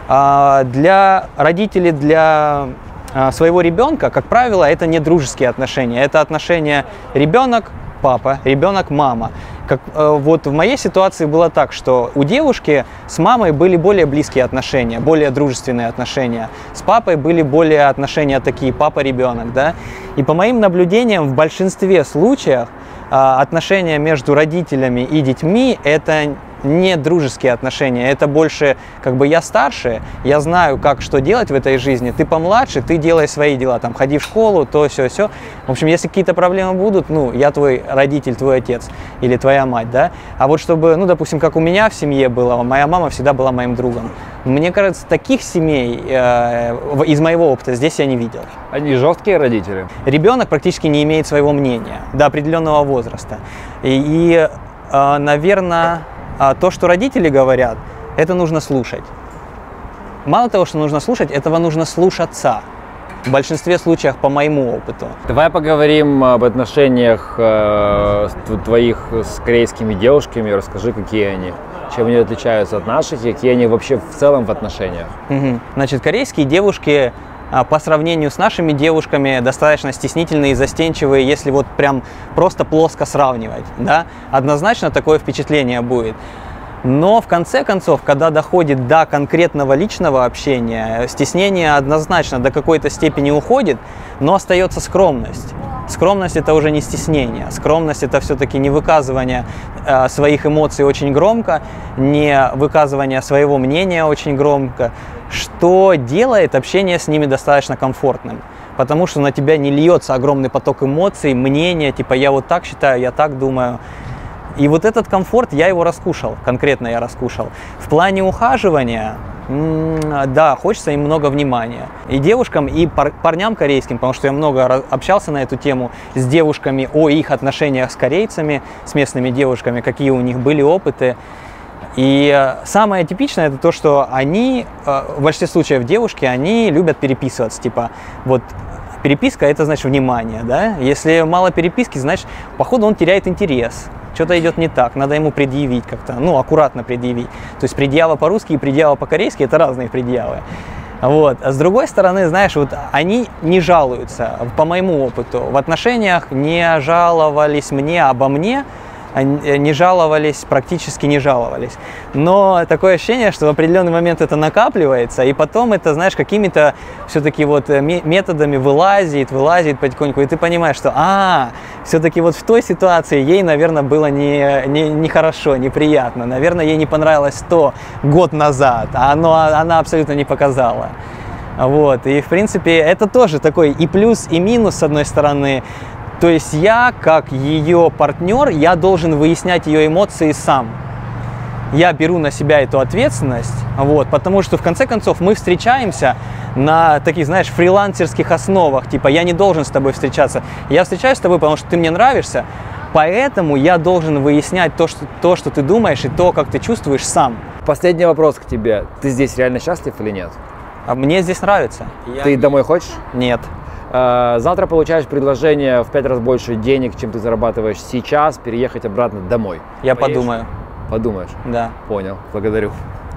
А для родителей, для своего ребенка, как правило, это не дружеские отношения, это отношения ребенок-папа, ребенок-мама. Как, вот в моей ситуации было так, что у девушки с мамой были более близкие отношения, более дружественные отношения, с папой были более отношения такие папа-ребенок, да. И по моим наблюдениям, в большинстве случаев отношения между родителями и детьми это не дружеские отношения, это больше как бы я старше, я знаю, как что делать в этой жизни, ты помладше, ты делай свои дела, там, ходи в школу, то, все, все. В общем, если какие-то проблемы будут, ну, я твой родитель, твой отец или твоя мать, да, а вот чтобы, ну, допустим, как у меня в семье было, моя мама всегда была моим другом. Мне кажется, таких семей э, из моего опыта здесь я не видел. Они жесткие родители? Ребенок практически не имеет своего мнения до определенного возраста. И, и э, наверное, то, что родители говорят, это нужно слушать. Мало того, что нужно слушать, этого нужно слушаться. В большинстве случаев, по моему опыту. Давай поговорим об отношениях э, твоих с корейскими девушками. Расскажи, какие они, чем они отличаются от наших и какие они вообще в целом в отношениях. Угу. Значит, корейские девушки по сравнению с нашими девушками достаточно стеснительные и застенчивые, если вот прям просто плоско сравнивать, да, однозначно такое впечатление будет. Но в конце концов, когда доходит до конкретного личного общения, стеснение однозначно до какой-то степени уходит, но остается скромность. Скромность – это уже не стеснение. Скромность – это все-таки не выказывание э, своих эмоций очень громко, не выказывание своего мнения очень громко, что делает общение с ними достаточно комфортным. Потому что на тебя не льется огромный поток эмоций, мнения, типа «я вот так считаю, я так думаю». И вот этот комфорт, я его раскушал, конкретно я раскушал. В плане ухаживания, да, хочется им много внимания. И девушкам, и пар парням корейским, потому что я много общался на эту тему с девушками о их отношениях с корейцами, с местными девушками, какие у них были опыты. И самое типичное это то, что они, в большинстве случаев девушки, они любят переписываться, типа вот переписка это значит внимание, да? Если мало переписки, значит, походу он теряет интерес. Что-то идет не так, надо ему предъявить как-то, ну, аккуратно предъявить. То есть предъява по-русски и предъява по-корейски – это разные предъявы. Вот. А с другой стороны, знаешь, вот они не жалуются, по моему опыту, в отношениях не жаловались мне обо мне, не жаловались, практически не жаловались. Но такое ощущение, что в определенный момент это накапливается, и потом это, знаешь, какими-то все-таки вот методами вылазит, вылазит потихоньку, и ты понимаешь, что, а, все-таки вот в той ситуации ей, наверное, было не, не, нехорошо, неприятно, наверное, ей не понравилось то год назад, а оно, она абсолютно не показала. Вот, и в принципе это тоже такой и плюс, и минус с одной стороны. То есть я, как ее партнер, я должен выяснять ее эмоции сам. Я беру на себя эту ответственность, вот, потому что в конце концов мы встречаемся на таких, знаешь, фрилансерских основах. Типа я не должен с тобой встречаться. Я встречаюсь с тобой, потому что ты мне нравишься, поэтому я должен выяснять то, что, то, что ты думаешь, и то, как ты чувствуешь сам. Последний вопрос к тебе. Ты здесь реально счастлив или нет? А мне здесь нравится. Ты Я... домой хочешь? Нет. Завтра получаешь предложение в пять раз больше денег, чем ты зарабатываешь сейчас, переехать обратно домой. Я Поедешь? подумаю. Подумаешь? Да. Понял. Благодарю.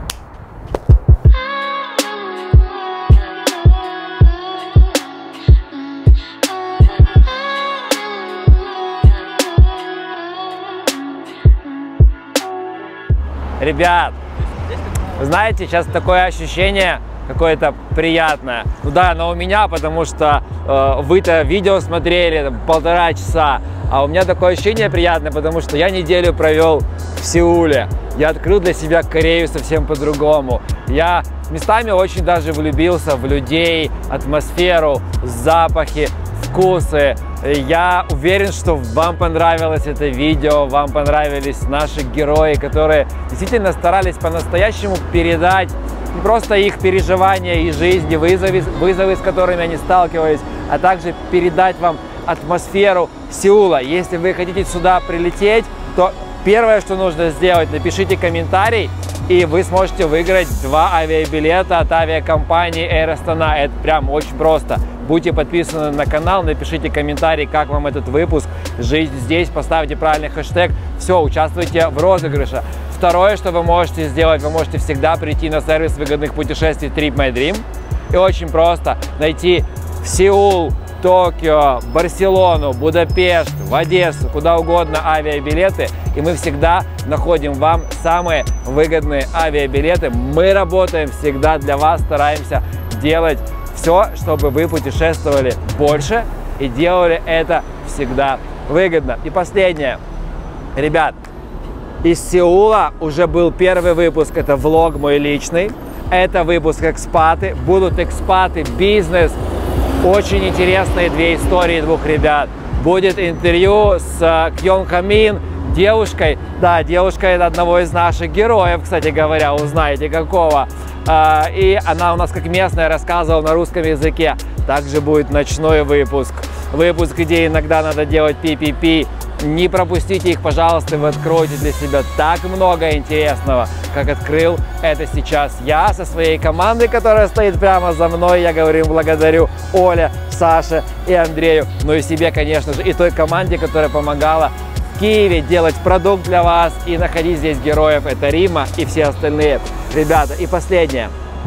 Ребят, вы знаете, сейчас такое ощущение какое-то приятное. Ну да, но у меня, потому что э, вы-то видео смотрели там, полтора часа, а у меня такое ощущение приятное, потому что я неделю провел в Сеуле. Я открыл для себя Корею совсем по-другому. Я местами очень даже влюбился в людей, атмосферу, запахи, вкусы. Я уверен, что вам понравилось это видео, вам понравились наши герои, которые действительно старались по-настоящему передать не просто их переживания и жизни, вызовы, вызовы, с которыми они сталкивались, а также передать вам атмосферу Сеула. Если вы хотите сюда прилететь, то первое, что нужно сделать, напишите комментарий, и вы сможете выиграть два авиабилета от авиакомпании Air Astana. Это прям очень просто. Будьте подписаны на канал, напишите комментарий, как вам этот выпуск, жизнь здесь, поставьте правильный хэштег, все, участвуйте в розыгрыше. Второе, что вы можете сделать, вы можете всегда прийти на сервис выгодных путешествий TripMyDream и очень просто найти в Сеул, Токио, Барселону, Будапешт, в Одессу, куда угодно авиабилеты, и мы всегда находим вам самые выгодные авиабилеты. Мы работаем всегда для вас, стараемся делать все, чтобы вы путешествовали больше и делали это всегда выгодно. И последнее, ребят, из Сеула уже был первый выпуск, это влог мой личный, это выпуск экспаты, будут экспаты, бизнес. Очень интересные две истории двух ребят. Будет интервью с Кьон Хамин, девушкой. Да, девушка это одного из наших героев, кстати говоря, узнаете какого. И она у нас как местная рассказывала на русском языке. Также будет ночной выпуск. Выпуск, где иногда надо делать пи пи пи. Не пропустите их, пожалуйста, вы откроете для себя так много интересного, как открыл это сейчас я со своей командой, которая стоит прямо за мной. Я говорю, благодарю Оле, Саше и Андрею, ну и себе, конечно же, и той команде, которая помогала в Киеве делать продукт для вас и находить здесь героев. Это Рима и все остальные ребята. И последнее.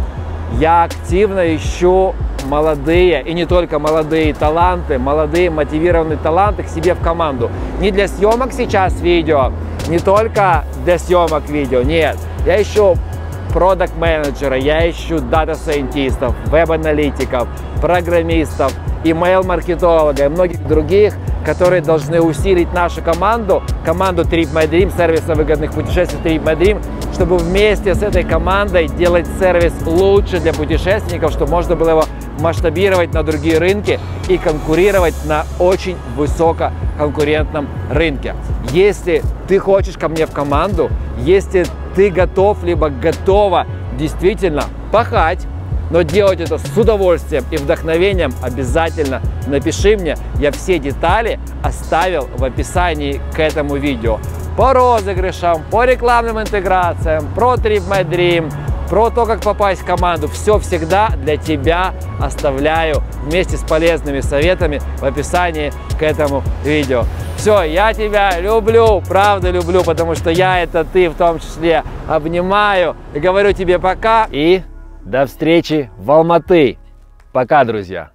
Я активно ищу молодые, и не только молодые таланты, молодые мотивированные таланты к себе в команду. Не для съемок сейчас видео, не только для съемок видео, нет. Я ищу продакт-менеджера, я ищу дата-сайентистов, веб-аналитиков, программистов, email-маркетолога и многих других, которые должны усилить нашу команду, команду TripMyDream, сервиса выгодных путешествий TripMyDream, чтобы вместе с этой командой делать сервис лучше для путешественников, чтобы можно было его масштабировать на другие рынки и конкурировать на очень высококонкурентном рынке. Если ты хочешь ко мне в команду, если ты готов, либо готова действительно пахать, но делать это с удовольствием и вдохновением, обязательно напиши мне. Я все детали оставил в описании к этому видео. По розыгрышам, по рекламным интеграциям, про TripMyDream, про то, как попасть в команду. Все всегда для тебя оставляю вместе с полезными советами в описании к этому видео. Все, я тебя люблю, правда люблю, потому что я это ты в том числе. Обнимаю и говорю тебе пока. И до встречи в Алматы. Пока, друзья.